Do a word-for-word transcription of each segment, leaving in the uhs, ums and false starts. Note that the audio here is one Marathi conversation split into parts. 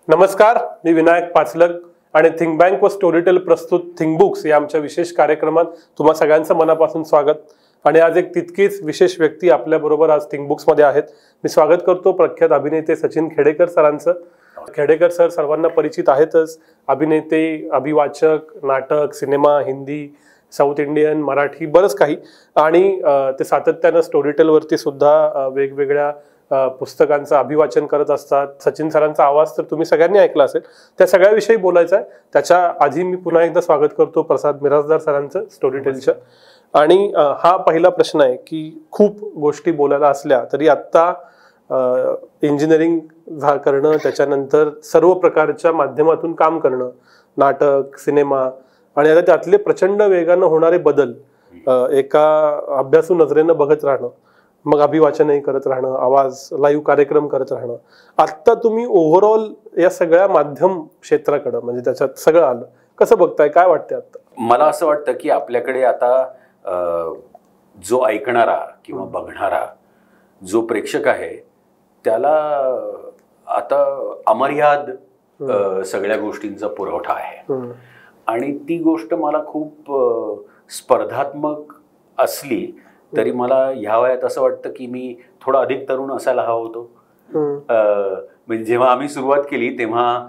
नमस्कार, मी विनायक पाचलग आणि थिंक बँक व स्टोरीटेल प्रस्तुत थिंक बुक्स या आमच्या विशेष कार्यक्रमात तुम्हा सगळ्यांचं मनापासून स्वागत. आणि आज एक तितकीच विशेष व्यक्ती आपल्याबरोबर आज थिंक बुक्समध्ये आहेत. मी स्वागत करतो प्रख्यात अभिनेते सचिन खेडेकर सरांचं. खेडेकर सर सर्वांना परिचित आहेतच. अभिनेते, अभिवाचक, नाटक, cinema, Hindi, south Indian, Marathi, बरंच काही. आणि ते सातत्यानं स्टोरीटेलवरती सुद्धा वेगवेगळ्या पुस्तकांचं अभिवाचन करत असतात. सचिन सरांचा आवाज तर तुम्ही सगळ्यांनी ऐकला असेल. त्या सगळ्याविषयी बोलायचं आहे. त्याच्या आधी मी पुन्हा एकदा स्वागत करतो प्रसाद मिरासदार सरांचं स्टोरीटेलच्या. आणि हा पहिला प्रश्न आहे की खूप गोष्टी बोलायला असल्या तरी आत्ता इंजिनिअरिंग करणं, त्याच्यानंतर सर्व प्रकारच्या माध्यमातून काम करणं, नाटक, सिनेमा, आणि आता त्यातले प्रचंड वेगानं होणारे बदल एका अभ्यासू नजरेनं बघत राहणं, मग अभिवाचनही करत राहणं, आवाज, लाईव्ह कार्यक्रम करत राहणं. आत्ता तुम्ही ओव्हरऑल या सगळ्या माध्यम क्षेत्राकडं, म्हणजे त्याच्यात सगळं आलं, कसं बघताय, काय वाटतंय आता? मला असं वाटतं की आपल्याकडे आता जो ऐकणारा किंवा बघणारा जो प्रेक्षक आहे त्याला आता अमर्याद सगळ्या गोष्टींचा पुरवठा आहे. आणि ती गोष्ट मला खूप स्पर्धात्मक असली तरी मला ह्या वयात असं वाटतं की मी थोडा अधिक तरुण असायला हवा होतो. म्हणजे जेव्हा आम्ही सुरुवात केली तेव्हा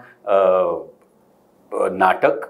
नाटक,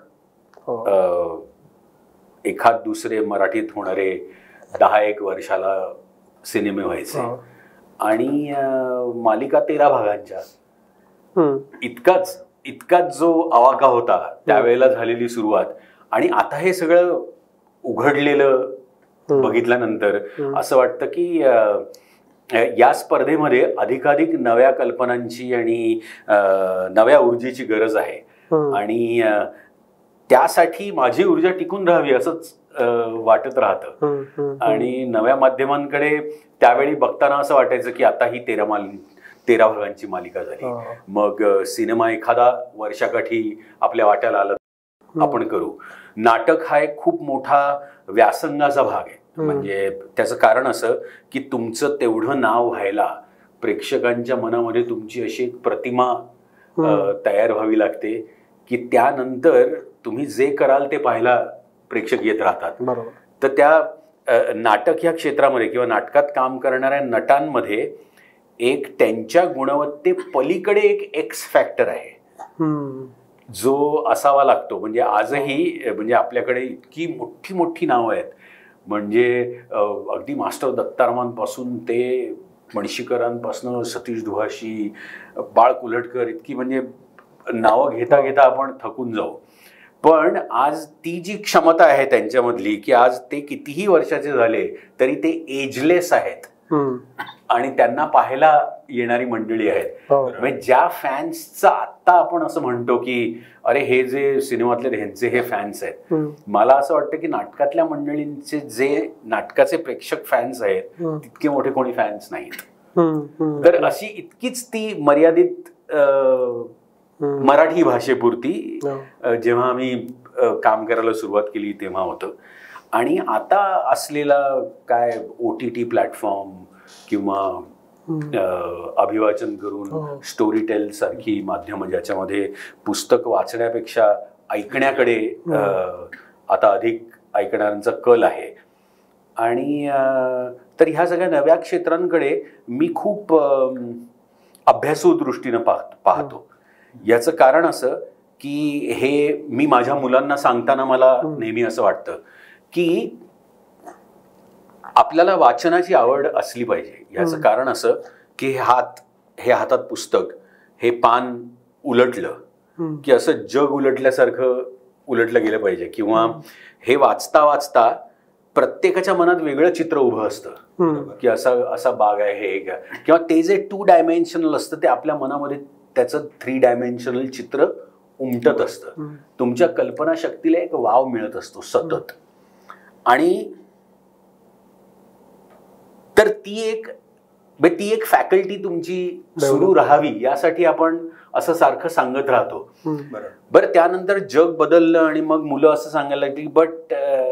एखाद दुसरे मराठीत होणारे दहा एक वर्षाला सिनेमे व्हायचे आणि मालिका तेरा भागांच्या, इतकाच इतकाच जो आवाका होता त्यावेळेला झालेली सुरुवात. आणि आता हे सगळं उघडलेलं बघितल्यानंतर असं वाटतं की या स्पर्धेमध्ये अधिकाधिक नव्या कल्पनांची आणि नव्या ऊर्जेची गरज आहे. आणि त्यासाठी माझी ऊर्जा टिकून राहावी असंच वाटत राहतं. आणि नव्या माध्यमांकडे त्यावेळी बघताना असं वाटायचं की आता ही तेरा माल तेरा भागांची मालिका झाली, मग सिनेमा एखादा वर्षाकाठी आपल्या वाट्याला आलं आपण करू. नाटक हा एक खूप मोठा व्यासंगाचा भाग आहे. म्हणजे त्याचं कारण असं की तुमचं तेवढं नाव व्हायला प्रेक्षकांच्या मनामध्ये तुमची अशी एक प्रतिमा तयार व्हावी लागते की त्यानंतर तुम्ही जे कराल ते पाहायला प्रेक्षक येत राहतात. तर त्या नाटक ह्या क्षेत्रामध्ये किंवा नाटकात काम करणाऱ्या नटांमध्ये एक त्यांच्या गुणवत्ते पलीकडे एक एक्स फॅक्टर आहे जो असावा लागतो. म्हणजे आजही म्हणजे आपल्याकडे इतकी मोठी मोठी नावं आहेत, म्हणजे अगदी मास्टर दत्तारामांपासून ते मणशीकरांपासून सतीश दुहाशी, बाळ कुलटकर, इतकी म्हणजे नावं घेता घेता आपण थकून जाऊ. पण आज ती जी क्षमता आहे त्यांच्यामधली की आज ते कितीही वर्षाचे झाले तरी ते एजलेस आहेत आणि त्यांना पाहायला येणारी मंडळी आहेत. म्हणजे ज्या फॅन्सचा आत्ता आपण असं म्हणतो की अरे हे जे सिनेमातले ह्यांचे हे फॅन्स आहेत, मला असं वाटतं की नाटकातल्या मंडळींचे जे नाटकाचे प्रेक्षक फॅन्स आहेत तितके मोठे कोणी फॅन्स नाहीत. तर अशी इतकीच ती मर्यादित मराठी भाषेपुरती जेव्हा आम्ही काम करायला सुरुवात केली तेव्हा होतं. आणि आता असलेला काय ओ टी टी प्लॅटफॉर्म किंवा अभिवाचन करून स्टोरीटेल सारखी माध्यमं ज्याच्यामध्ये पुस्तक वाचण्यापेक्षा ऐकण्याकडे आता अधिक ऐकणाऱ्यांचा कल आहे. आणि तर ह्या सगळ्या नव्या क्षेत्रांकडे मी खूप अभ्यासू दृष्टीनं पाहतो पाहतो याचं कारण असं की हे मी माझ्या मुलांना सांगताना मला नेहमी असं वाटतं की आपल्याला वाचनाची आवड असली पाहिजे. याचं कारण असं की हात हे हातात पुस्तक, हे पान उलटलं की असं जग उलटल्यासारखं उलटलं गेलं पाहिजे. किंवा हे वाचता वाचता प्रत्येकाच्या मनात वेगळं चित्र उभं असतं की असा असा बाग आहे हे, किंवा ते जे टू डायमेन्शनल असतं ते आपल्या मनामध्ये त्याचं थ्री डायमेन्शनल चित्र उमटत असतं. तुमच्या कल्पनाशक्तीला एक वाव मिळत असतो सतत. आणि तर ती एक ती एक फॅकल्टी तुमची सुरू राहावी यासाठी आपण असं सारखं सांगत राहतो. बरं, त्यानंतर जग बदललं आणि मग मुलं असं सांगायला लागली बट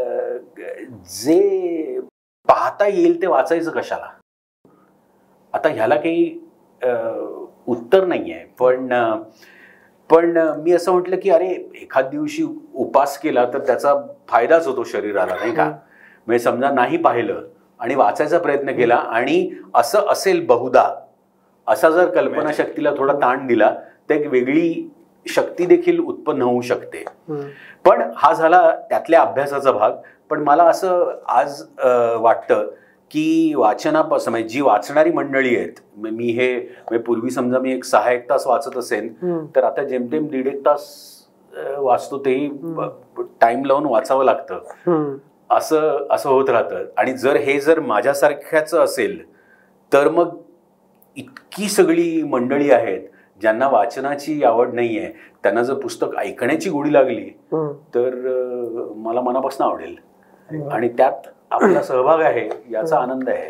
जे पाहता येईल ते वाचायचं कशाला. आता ह्याला काही उत्तर नाही आहे, पण पण मी असं म्हटलं की अरे एखाद दिवशी उपास केला तर त्याचा फायदाच होतो शरीराला, नाही का. म्हणजे समजा नाही पाहिलं आणि वाचायचा प्रयत्न केला आणि असं असेल बहुधा, असा जर कल्पनाशक्तीला थोडा ताण दिला तर एक वेगळी शक्ती देखील उत्पन्न होऊ शकते. पण हा झाला त्यातल्या अभ्यासाचा भाग. पण मला असं आज वाटतं की वाचनापासून म्हणजे जी वाचणारी मंडळी आहेत, मी हे पूर्वी समजा मी एक सहा एक तास वाचत असेल तर आता जेमतेम दीड एक तास वाचतो, तेही टाइम लावून वाचावं लागतं. असं असं होत राहतं. आणि जर हे जर माझ्यासारख्याच असेल तर मग इतकी सगळी मंडळी आहेत ज्यांना वाचनाची आवड नाहीये, त्यांना जर पुस्तक ऐकण्याची गोडी लागली तर मला मनापासून आवडेल आणि त्यात आपला सहभाग आहे याचा आनंद आहे.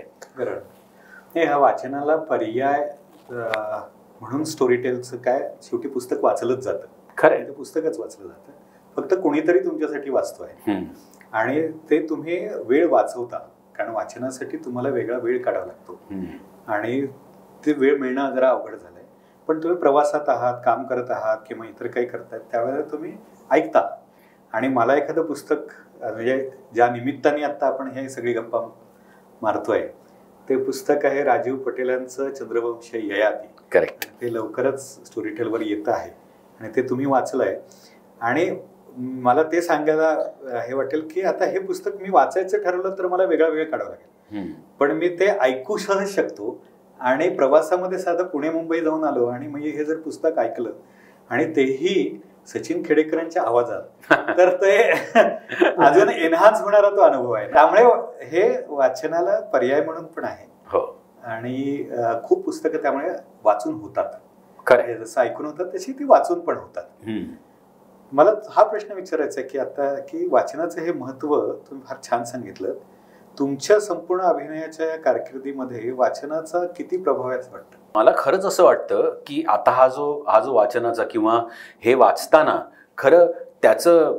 हे ह्या वाचनाला पर्याय म्हणून स्टोरीटेलचं काय, शेवटी पुस्तक वाचलंच जातं. खरं, पुस्तकच वाचलं जातं, फक्त कोणीतरी तुमच्यासाठी वाचतोय आणि ते तुम्ही वेळ वाचवता. कारण वाचनासाठी तुम्हाला वेगळा वेळ काढावा लागतो आणि ते वेळ मिळणं जरा अवघड झालंय. पण तुम्ही प्रवासात आहात, काम करत आहात किंवा इतर काही करतायत त्यावेळेला तुम्ही ऐकता. आणि मला एखादं पुस्तक म्हणजे ज्या निमित्ताने आता आपण हे सगळी गप्पा मारतोय ते पुस्तक आहे राजीव पटेलांचं चंद्रवंशी ययाती. करेक्ट. ते लवकरच स्टोरीटेलवर येतं आहे आणि ते तुम्ही वाचलंय. आणि मला ते सांगायला हे वाटेल की आता हे पुस्तक मी वाचायचं ठरवलं तर मला वेगळा वेळ काढावा लागेल, पण मी ते ऐकू सहज शकतो. आणि प्रवासामध्ये साधं पुणे मुंबई जाऊन आलो आणि म्हणजे हे जर पुस्तक ऐकलं आणि तेही सचिन खेडेकरांच्या आवाजात, तर ते अजून एनहान्स होणारा तो अनुभव आहे. त्यामुळे हे वाचनाला पर्याय म्हणून पण आहे. हो. आणि खूप पुस्तकं त्यामुळे वाचून होतात. खरं, जसं ऐकून होतात तशी ती वाचून पण होतात. मला हा प्रश्न विचारायचा आहे की आता की वाचनाचं हे महत्व तुम्ही फार छान सांगितलं. तुमच्या संपूर्ण अभिनयाच्या कारकिर्दीमध्ये वाचनाचा किती प्रभाव आहे असं वाटतं? मला खरंच असं वाटतं की आता हा जो हा जो वाचनाचा किंवा हे वाचताना खरं त्याचं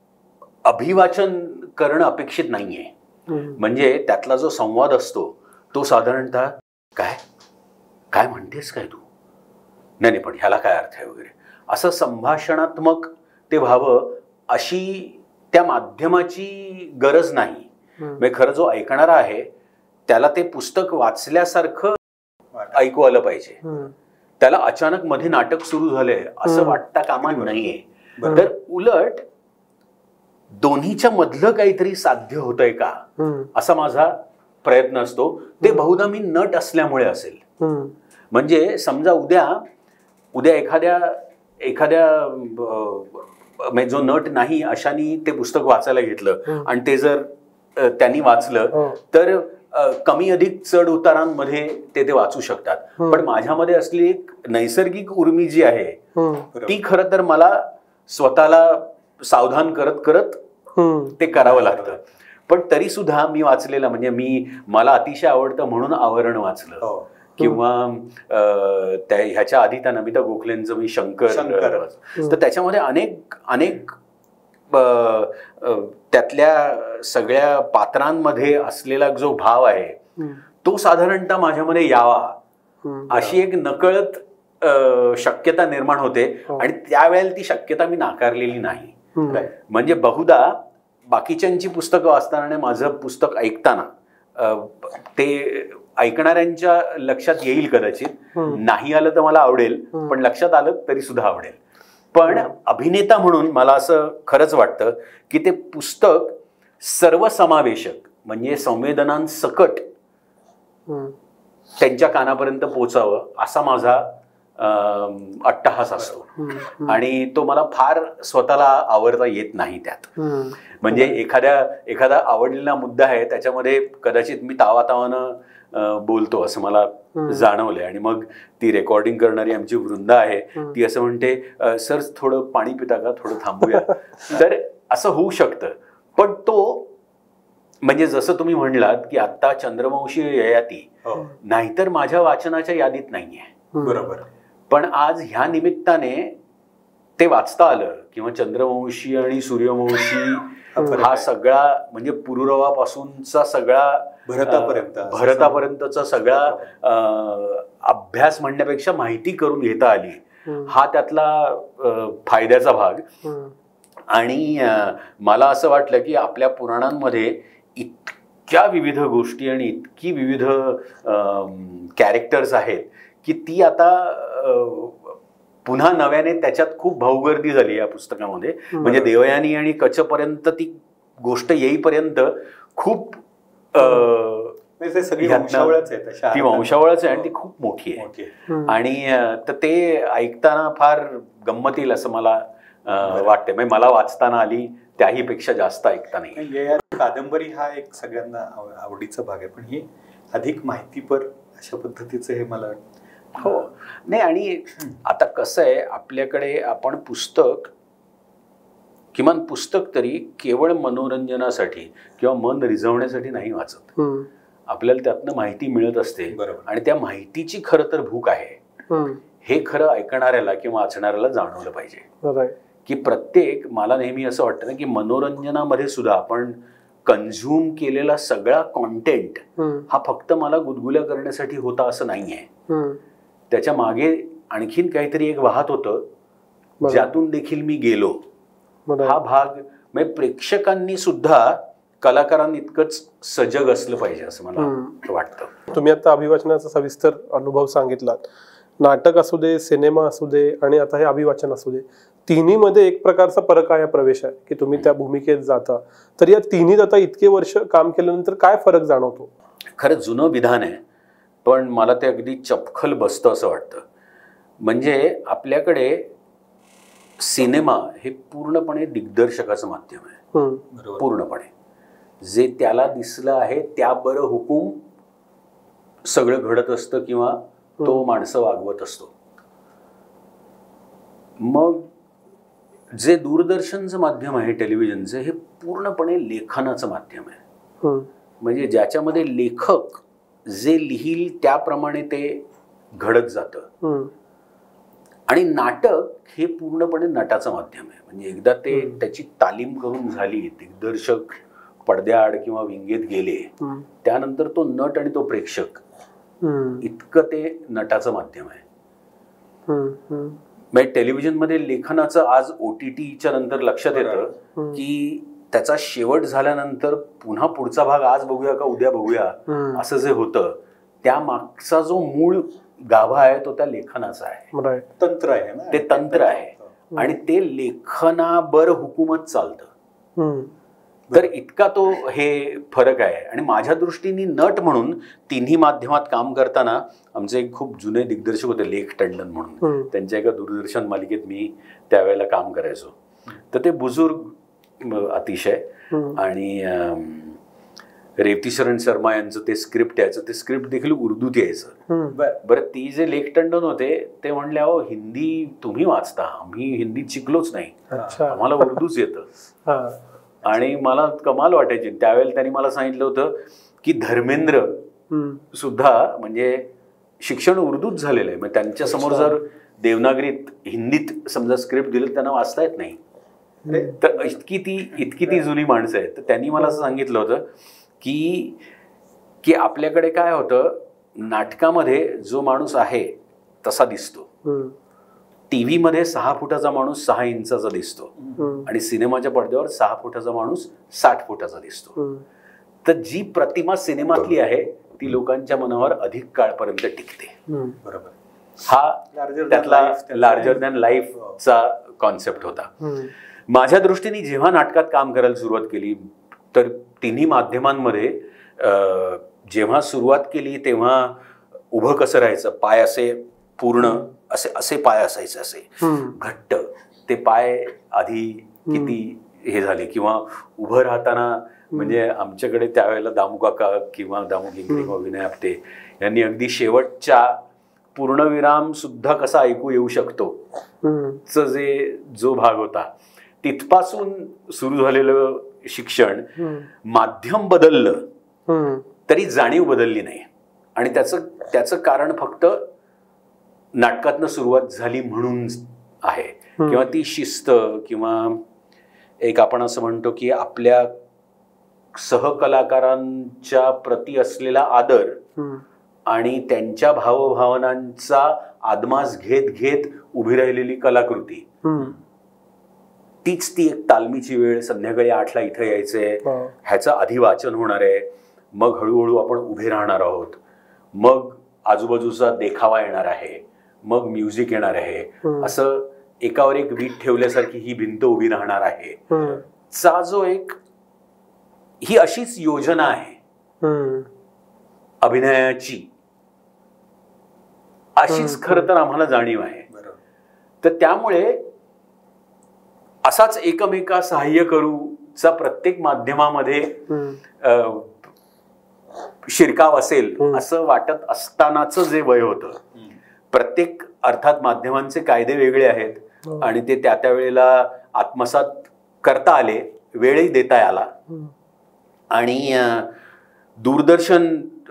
अभिवाचन करणं अपेक्षित नाहीये. म्हणजे त्यातला जो संवाद असतो तो साधारणतः काय काय म्हणतेस काय तू, नाही नाही पण ह्याला काय अर्थ आहे वगैरे, असं संभाषणात्मक ते व्हावं अशी त्या माध्यमाची गरज नाही. म्हणजे खरं जो ऐकणारा आहे त्याला ते पुस्तक वाचल्यासारखं ऐकू आलं पाहिजे. त्याला अचानक मध्ये नाटक सुरू झालंय असं वाटता कामा नाहीये. तर उलट दोन्हीच्या मधलं काहीतरी साध्य होतंय का असा माझा प्रयत्न असतो. ते बहुधा मी नट असल्यामुळे असेल. म्हणजे समजा उद्या उद्या एखाद्या एखाद्या म्हणजे जो नट नाही अशानी ते पुस्तक वाचायला घेतलं आणि ते जर त्यांनी वाचलं तर कमी अधिक चढ उतारांमध्ये ते ते वाचू शकतात. पण माझ्यामध्ये असली एक नैसर्गिक उर्मी जी आहे ती खरं तर मला स्वतःला सावधान करत करत ते करावं लागतं. पण तरी सुद्धा मी वाचलेलं म्हणजे मी मला अतिशय आवडतं म्हणून आवरण वाचलं किंवा त्या ह्याच्या आधी त्या नमिता गोखलेंचं मी शंकर, तर त्याच्यामध्ये अनेक अनेक त्यातल्या सगळ्या पात्रांमध्ये असलेला जो भाव आहे तो साधारणतः माझ्यामध्ये यावा अशी एक नकळत शक्यता निर्माण होते. आणि त्यावेळेला ती शक्यता मी नाकारलेली नाही. म्हणजे बहुधा बाकीच्यांची पुस्तकं वाचताना माझं पुस्तक ऐकताना ते ऐकणाऱ्यांच्या लक्षात येईल कदाचित, नाही आलं तर मला आवडेल, पण लक्षात आलं तरी सुद्धा आवडेल. पण अभिनेता म्हणून मला असं खरंच वाटतं की ते पुस्तक सर्वसमावेशक म्हणजे संवेदनांसकट त्यांच्या कानापर्यंत पोचावं असा माझा अट्टहास असतो. आणि तो मला फार स्वतःला आवडता येत नाही त्यात. म्हणजे एखाद्या एखादा आवडलेला मुद्दा आहे त्याच्यामध्ये कदाचित मी तावातावानं बोलतो असं मला जाणवलंय. आणि मग ती रेकॉर्डिंग करणारी आमची वृंदा आहे ती असं म्हणते, सर थोडं पाणी पिता का, थोडं थांबूया. तर असं होऊ शकतं. पण तो म्हणजे जसं तुम्ही म्हणलात की आता चंद्रवंशी ययाती नाहीतर माझ्या वाचनाच्या यादीत नाहीये. बरोबर. पण आज ह्या निमित्ताने ते वाचता आलं किंवा चंद्रवंशी आणि सूर्यवंशी हा सगळा म्हणजे पुरुरवापासूनचा सगळा भरतापर्यंत भरतापर्यंतचा सगळा अभ्यास म्हणण्यापेक्षा माहिती करून घेता आली हा त्यातला फायद्याचा भाग. आणि मला असं वाटलं की आपल्या पुराणांमध्ये इतक्या विविध गोष्टी आणि इतकी विविध कॅरेक्टर्स आहेत की ती आता पुन्हा नव्याने त्याच्यात खूप भाऊगर्दी झाली या पुस्तकामध्ये. म्हणजे देवयानी आणि कचपर्यंत ती गोष्ट येईपर्यंत खूप सगळी वंशावळच आहे, ती वंशावळच आहे आणि ती खूप मोठी आहे. आणि तर ते ऐकताना फार गंमत येईल असं मला वाटते. म्हणजे मला वाचताना आली त्याही पेक्षा जास्त ऐकता नाही. कादंबरी हा एक सगळ्यांना आवडीचा भाग आहे, पण ही अधिक माहितीपर अशा पद्धतीचं हे मला वाटतं. हो नाही. आणि आता कसं आहे आपल्याकडे आपण पुस्तक किमान पुस्तक तरी केवळ मनोरंजनासाठी किंवा मन रिझवण्यासाठी नाही वाचत. आपल्याला त्यातनं माहिती मिळत असते आणि त्या माहितीची खरं तर भूक आहे हे खरं ऐकणाऱ्याला किंवा वाचणाऱ्याला जाणवलं पाहिजे. की प्रत्येक मला नेहमी असं वाटतं ना की मनोरंजनामध्ये सुद्धा आपण कन्झ्युम केलेला सगळा कॉन्टेंट हा फक्त मला गुदगुल्या करण्यासाठी होता असं नाहीये. त्याच्या मागे आणखीन काहीतरी एक वाहत होतं ज्यातून देखील मी गेलो. हा भाग म्हणजे प्रेक्षकांनी सुद्धा कलाकारांनी इतकंच सजग असलं पाहिजे असं मला वाटतं. तुम्ही आता अभिवाचनाचा सविस्तर अनुभव सांगितलात. नाटक असू दे, सिनेमा असू दे आणि आता हे अभिवाचन असू दे, तिन्ही मध्ये एक प्रकारचा परकाया प्रवेश आहे की तुम्ही त्या भूमिकेत जाता. तर या तिन्हीत आता इतके वर्ष काम केल्यानंतर काय फरक जाणवतो? खरं जुनं विधान आहे पण मला ते अगदी चपखल बसतं असं वाटतं. म्हणजे आपल्याकडे सिनेमा हे पूर्णपणे दिग्दर्शकाचं माध्यम आहे. पूर्णपणे जे त्याला दिसलं आहे त्याबरोबर हुकूम सगळं घडत असतं किंवा तो माणसं वागवत असतो. मग जे दूरदर्शनचं माध्यम आहे टेलिव्हिजनचं हे पूर्णपणे लेखनाचं माध्यम आहे. म्हणजे ज्याच्यामध्ये लेखक जे लिहिल त्याप्रमाणे ते घडत जातं. आणि नाटक हे पूर्णपणे नटाचं माध्यम आहे. म्हणजे एकदा ते त्याची तालीम करून झाली, दिग्दर्शक पडद्याआड किंवा विंगेत गेले, त्यानंतर तो नट आणि तो प्रेक्षक इतकं ते नटाचं माध्यम आहे. म्हणजे टेलिव्हिजन मध्ये लेखनाचं आज ओटीटीच्या नंतर लक्षात येतं की त्याचा शेवट झाल्यानंतर पुन्हा पुढचा भाग आज बघूया का उद्या बघूया असं जे होतं त्या मागचा जो मूळ गाभा आहे तो त्या लेखनाचा आहे. तंत्र आहे ना, ते तंत्र आहे आणि ते लेखनाबर हुकूमत चालतं. तर इतका तो हे फरक आहे. आणि माझ्या दृष्टीने नट म्हणून तिन्ही माध्यमात काम करताना आमचे एक खूप जुने दिग्दर्शक होते लेख टंडन म्हणून. त्यांच्या एका दूरदर्शन मालिकेत मी त्यावेळेला काम करायचो. तर ते बुजुर्ग अतिशय आणि रेवती शरण शर्मा यांचं ते स्क्रिप्ट यायचं, ते स्क्रिप्ट देखील उर्दूत यायचं. बरं ती जे लेख टंडन होते ते म्हणले अहो हिंदी तुम्ही वाचता, आम्ही हिंदीत शिकलोच नाही, आम्हाला उर्दूच येतं. आणि मला कमाल वाटायची. त्यावेळेला त्यांनी मला सांगितलं होतं की धर्मेंद्र सुद्धा म्हणजे शिक्षण उर्दूत झालेलं आहे. मग त्यांच्या समोर जर देवनागरीत हिंदीत समजा स्क्रिप्ट दिलं त्यांना वाचता येत नाही. तर इतकी ती इतकी ती जुनी माणसं आहेत. तर त्यांनी मला असं सांगितलं होतं की की आपल्याकडे काय होतं, नाटकामध्ये जो माणूस आहे तसा दिसतो, टीव्ही मध्ये सहा फुटाचा माणूस सहा इंचाचा दिसतो आणि सिनेमाच्या पडद्यावर सहा फुटाचा माणूस साठ फुटाचा दिसतो. तर जी प्रतिमा सिनेमातली आहे ती लोकांच्या मनावर अधिक काळपर्यंत टिकते. बरोबर. हा त्यातला लार्जर दॅन लाईफचा कॉन्सेप्ट होता. माझ्या दृष्टीने जेव्हा नाटकात काम करायला सुरुवात केली तर तिन्ही माध्यमांमध्ये जेव्हा सुरुवात केली तेव्हा उभं कसं राहायचं, पाय असे पूर्ण असे असे पाय असायचे असे घट्ट, ते पाय आधी किती हे झाले. किंवा उभं राहताना म्हणजे आमच्याकडे त्यावेळेला दामू काका किंवा दामू गिंगरे किंवा विनय आपटे यांनी अगदी शेवटच्या पूर्णविराम सुद्धा कसा ऐकू येऊ शकतो च जे जो भाग होता तिथपासून सुरू झालेलं शिक्षण, माध्यम बदललं तरी जाणीव बदलली नाही. आणि त्याचं त्याचं कारण फक्त नाटकातनं सुरुवात झाली म्हणून आहे. किंवा ती शिस्त किंवा एक आपण असं म्हणतो की आपल्या सहकलाकारांच्या प्रती असलेला आदर आणि त्यांच्या भावभावनांचा आदमास घेत घेत उभी राहिलेली कलाकृती, तीच ती एक तालमीची वेळ, संध्याकाळी आठला इथं यायचंय, ह्याचं आधी वाचन होणार आहे, मग हळूहळू आपण उभे राहणार आहोत, मग आजूबाजूचा देखावा येणार आहे, मग म्युझिक येणार आहे, असं एकावर एक वीट ठेवल्यासारखी ही भिंत उभी राहणार आहे चा जो एक, ही अशीच योजना आहे अभिनयाची, अशीच खरं तर आम्हाला जाणीव आहे. तर त्यामुळे असाच एकमेका सहाय्य करूचा प्रत्येक माध्यमामध्ये शिरकाव असेल असं वाटत असतानाच जे वय होतं. प्रत्येक अर्थात माध्यमांचे कायदे वेगळे आहेत आणि ते त्या त्या वेळेला आत्मसात करता आले, वेळही देता आला. आणि दूरदर्शन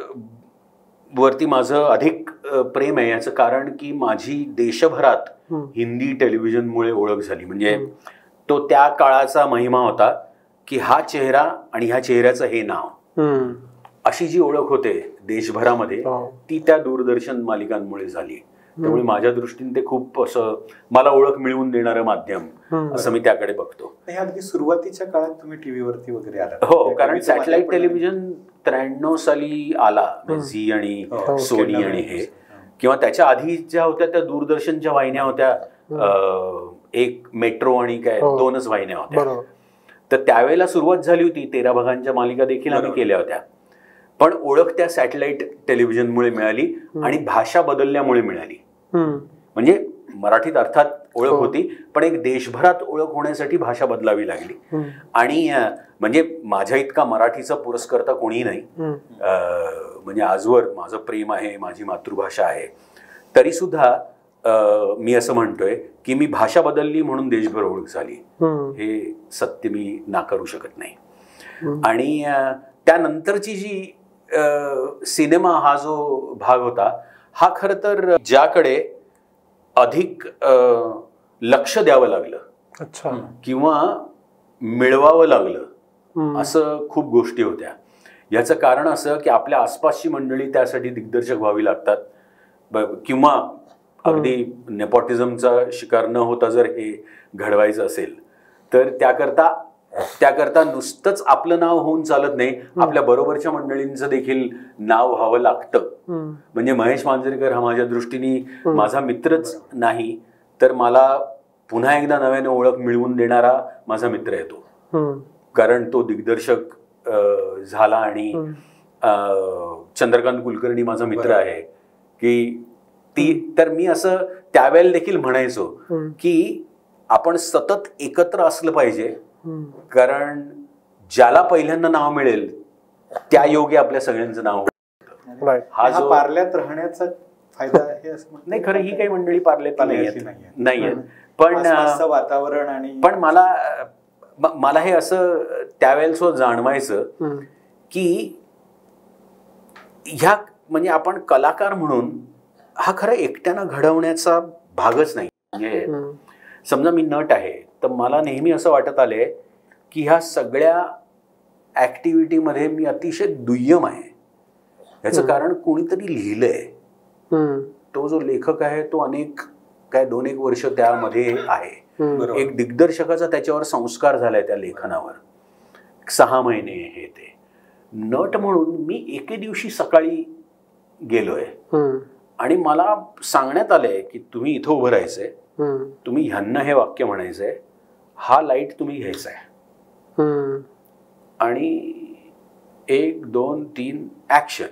वरती माझं अधिक प्रेम आहे याचं कारण की माझी देशभरात हिंदी टेलिव्हिजनमुळे ओळख झाली. म्हणजे तो त्या काळाचा महिमा होता की हा चेहरा आणि ह्या चेहऱ्याचं हे नाव, अशी जी ओळख होते देशभरामध्ये ती त्या दूरदर्शन मालिकांमुळे झाली. त्यामुळे माझ्या दृष्टीने ते खूप असं मला ओळख मिळवून देणारं माध्यम असं मी त्याकडे बघतो. अगदी सुरुवातीच्या काळात तुम्ही टीव्हीवरती वगैरे आला? हो, कारण सॅटेलाइट टेलिव्हिजन त्र्याण्णव साली आला, झी आणि सोनी आणि हे, किंवा त्याच्या आधी ज्या होत्या त्या दूरदर्शनच्या वाहिन्या होत्या, एक मेट्रो आणि काय दोनच वाहिन्या होत्या. तर त्यावेळेला सुरुवात झाली होती, तेरा भागांच्या मालिका देखील आम्ही केल्या होत्या. पण ओळख त्या सॅटेलाइट टेलिव्हिजनमुळे मिळाली आणि भाषा बदलल्यामुळे मिळाली. म्हणजे मराठीत अर्थात ओळख होती, पण एक देशभरात ओळख होण्यासाठी भाषा बदलावी लागली. आणि म्हणजे माझ्या इतका मराठीचा पुरस्कर्ता कोणीही नाही. म्हणजे आजवर माझं प्रेम आहे, माझी मातृभाषा आहे, तरी सुद्धा मी असं म्हणतोय की मी भाषा बदलली म्हणून देशभर ओळख झाली, हे सत्य मी नाकारू शकत नाही. आणि त्यानंतरची जी सिनेमा हा जो भाग होता, हा खरं तर ज्याकडे अधिक लक्ष द्यावं लागलं, अच्छा, किंवा मिळवावं लागलं, असं खूप गोष्टी होत्या. याचं कारण असं की आपल्या आसपासची मंडळी त्यासाठी दिग्दर्शक व्हावी लागतात, किंवा अगदी नेपोटिझमचा शिकार न होता जर हे घडवायचं असेल तर त्याकरता त्याकरता नुसतंच आपलं नाव होऊन चालत नाही, आपल्या बरोबरच्या मंडळींचं देखील नाव व्हावं लागतं. म्हणजे महेश मांजरेकर हा माझ्या दृष्टीने माझा मित्रच नाही, तर मला पुन्हा एकदा नव्याने ओळख मिळवून देणारा माझा मित्र आहे तो. कारण तो दिग्दर्शक झाला आणि चंद्रकांत कुलकर्णी माझा मित्र आहे की ती. तर मी असं त्यावेळेला देखील म्हणायचो की आपण सतत एकत्र असलं पाहिजे, कारण ज्याला पहिल्यांदा नाव मिळेल त्या योगे आपल्या सगळ्यांचं नाव होतं. हा जो पार्ल्यात राहण्याचा फायदा आहे असं नाही, खरं ही काही मंडळी पार्ल्यात नाहीये, पण वातावरण आणि पण मला मला हे असं त्यावेळेला जाणवायचं की ह्या म्हणजे आपण कलाकार म्हणून हा खरं एकट्यानं घडवण्याचा भागच नाही. म्हणजे समजा मी नट आहे, तर मला नेहमी असं वाटत आले की ह्या सगळ्या ऍक्टिव्हिटीमध्ये मी अतिशय दुय्यम आहे. याचं कारण कोणीतरी लिहिलंय, तो जो लेखक आहे तो अनेक काय दोन एक वर्ष त्यामध्ये आहे, एक दिग्दर्शकाचा त्याच्यावर संस्कार झालाय त्या लेखनावर, सहा महिने हे ते. नट म्हणून मी एके दिवशी सकाळी गेलोय आणि मला सांगण्यात आलंय की तुम्ही इथं उभं राहायचंय, तुम्ही ह्यांना हे वाक्य म्हणायचंय, हा लाईट तुम्ही घ्यायचाय, आणि एक दोन तीन ऍक्शन.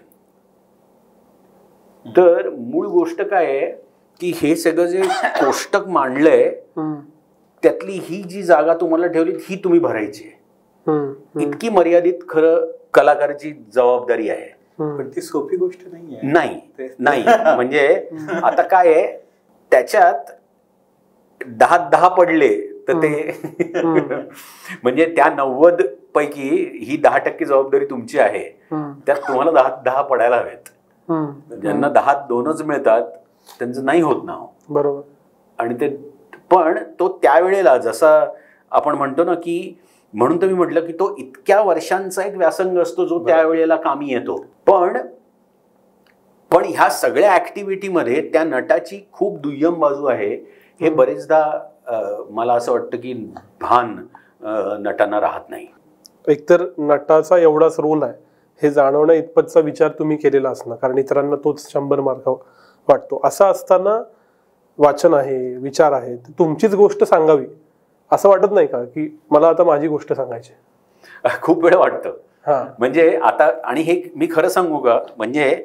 तर मूळ गोष्ट काय आहे की हे सगळं जे कोष्टक मांडलंय त्यातली ही जी जागा तुम्हाला ठेवली ही तुम्ही भरायची आहे. इतकी मर्यादित खरं कलाकाराची जबाबदारी आहे. पण ती सोपी गोष्ट नाहीये. नाही नाही म्हणजे आता काय आहे, त्याच्यात दहा दहा पडले तर ते म्हणजे त्या नव्वद पैकी ही दहा टक्के जबाबदारी तुमची आहे, त्यात तुम्हाला दहा दहा पडायला हवेत. ज्यांना दहा दोनच मिळतात त्यांचं नाही होत नाव, बरोबर. आणि ते पण तो त्यावेळेला जसा आपण म्हणतो ना की, म्हणून तर मी म्हटलं की तो इतक्या वर्षांचा एक व्यासंग असतो जो त्यावेळेला कामी येतो. पण पण ह्या सगळ्या ऍक्टिव्हिटीमध्ये त्या नटाची खूप दुय्यम बाजू आहे हे बरेचदा मला असं वाटतं की भान नटांना राहत नाही. एकतर नटाचा एवढाच रोल आहे हे जाणवण्या इतपतचा विचार तुम्ही केलेला असणार, कारण इतरांना तोच शंभर मार्क वाटतो. असं असताना वाचन आहे, विचार आहे, तुमचीच गोष्ट सांगावी असं वाटत नाही का की मला आता माझी गोष्ट सांगायची? खूप वेळ वाटतं. म्हणजे आता आणि हे मी खरं सांगू का, म्हणजे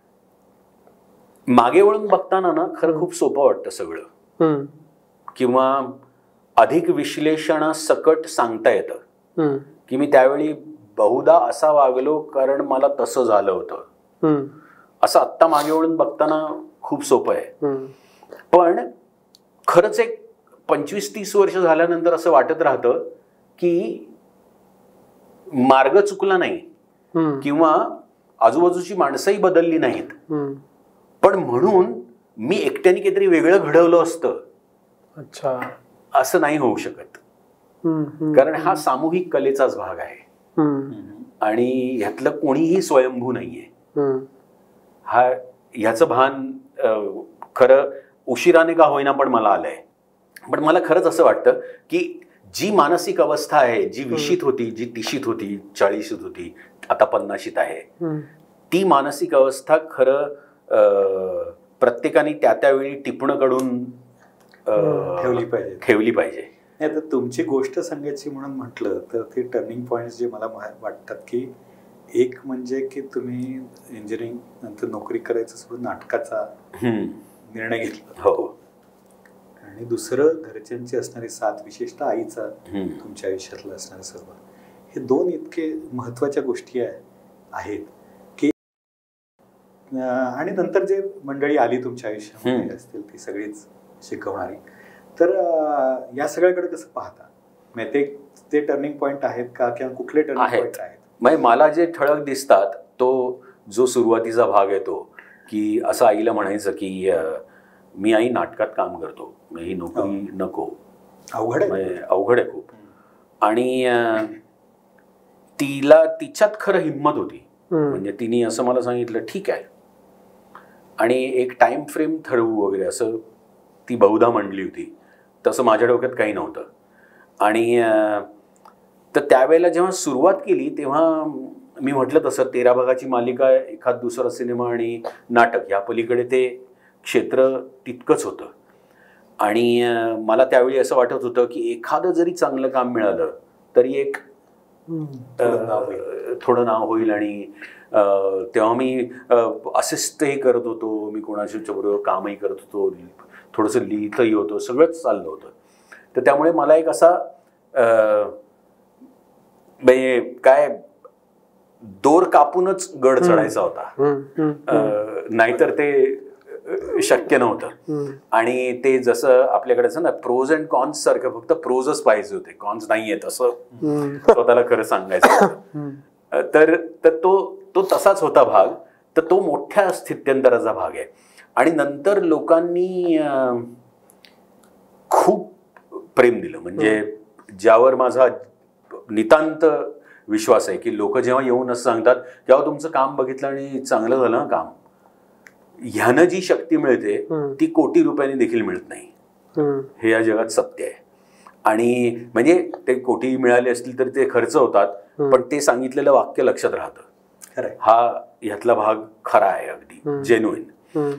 मागे वळून बघताना ना खरं खूप सोपं वाटतं सगळं, किंवा अधिक विश्लेषणासकट सांगता येतं की मी त्यावेळी बहुधा असा वागलो कारण मला तसं झालं होतं, असं आत्ता मागे वळून बघताना खूप सोपं आहे. पण खरंच एक पंचवीस तीस वर्ष झाल्यानंतर असं वाटत राहतं की मार्ग चुकला नाही किंवा आजूबाजूची माणसंही बदलली नाहीत, पण म्हणून मी एकट्याने काहीतरी वेगळं घडवलं असतं अच्छा असं नाही होऊ शकत. कारण हा सामूहिक कलेचाच भाग आहे आणि ह्यातलं कोणीही स्वयंभू नाहीये. हा ह्याचं भान खरं उशिराने का होईना पण मला आलंय. पण मला खरंच असं वाटतं की जी मानसिक अवस्था आहे, जी विशीत होती, जी तिशीत होती, चाळीशीत होती, आता पन्नाशीत आहे, ती मानसिक अवस्था खरं प्रत्येकाने त्या त्यावेळी टिपणं काढून ठेवली पाहिजे ठेवली पाहिजे. आता तुमची गोष्ट सांगायची म्हणून म्हटलं तर ते टर्निंग पॉइंट जे मला वाटतात की एक म्हणजे की तुम्ही इंजिनिअरिंग नंतर नोकरी करायचं सोडून नाटकाचा निर्णय घेतला, हो, आणि दुसरं घरच्यांची असणारी साथ, विशेषतः आईचा तुमच्या आयुष्यातलं असणारं सर्व, हे दोन इतके महत्वाच्या गोष्टी आहेत की आणि नंतर जे मंडळी आली तुमच्या आयुष्यामध्ये असतील ती सगळीच शिकवणारी, तर या सगळ्याकडे कसं पाहता? म्हणजे ते ते टर्निंग पॉइंट आहेत का किंवा कुठले टर्निंग पॉइंट आहेत? म्हणजे मला जे ठळक दिसतात तो जो सुरुवातीचा भाग आहे तो की असं आईला म्हणायचं की मी आई नाटकात काम करतो, ही नोकरी नको, अवघड आहे, अवघड आहे खूप. आणि तिला तिच्यात खरं हिंमत होती, म्हणजे तिने असं मला सांगितलं ठीक आहे, आणि एक टाइम फ्रेम ठरवू वगैरे असं ती बहुधा म्हणली होती. तसं माझ्या डोक्यात काही नव्हतं. आणि तर त्यावेळेला जेव्हा सुरुवात केली तेव्हा मी म्हटलं तसं तेरा भागाची मालिका, एखाद दुसरा सिनेमा आणि नाटक, या पलीकडे ते क्षेत्र तितकंच होतं. आणि मला त्यावेळी असं वाटत होतं की एखादं जरी चांगलं काम मिळालं तरी एक थोडं नाव होईल. आणि तेव्हा मी असिस्टही करत होतो, मी कोणाच्या बरोबर कामही करत होतो, थोडंसं लिहितही होतं, सगळंच चाललं होतं. तर त्यामुळे मला एक असा काय दोर कापूनच गड चढायचा होता, नाहीतर ते शक्य नव्हतं. आणि ते जसं आपल्याकडे असं ना प्रोज अँड कॉन्स सारखं फक्त प्रोजच पाहिजे होते, कॉन्स नाही आहेत असं स्वतःला खरं सांगायचं. तर तो तो तसाच होता भाग. तर तो मोठ्या स्थित्यंतराचा भाग आहे. आणि नंतर लोकांनी खूप प्रेम दिलं, म्हणजे ज्यावर माझा नितांत विश्वास आहे की लोक जेव्हा येऊन असं सांगतात तेव्हा तुमचं काम बघितलं आणि चांगलं झालं ना काम, ह्यानं जी शक्ती मिळते ती कोटी रुपयांनी देखील मिळत नाही, हे या जगात सत्य आहे. आणि म्हणजे ते कोटी मिळाले असतील तर ते खर्च होतात, पण ते सांगितलेलं वाक्य लक्षात राहतं. हा ह्यातला भाग खरा आहे, अगदी जेन्युइन.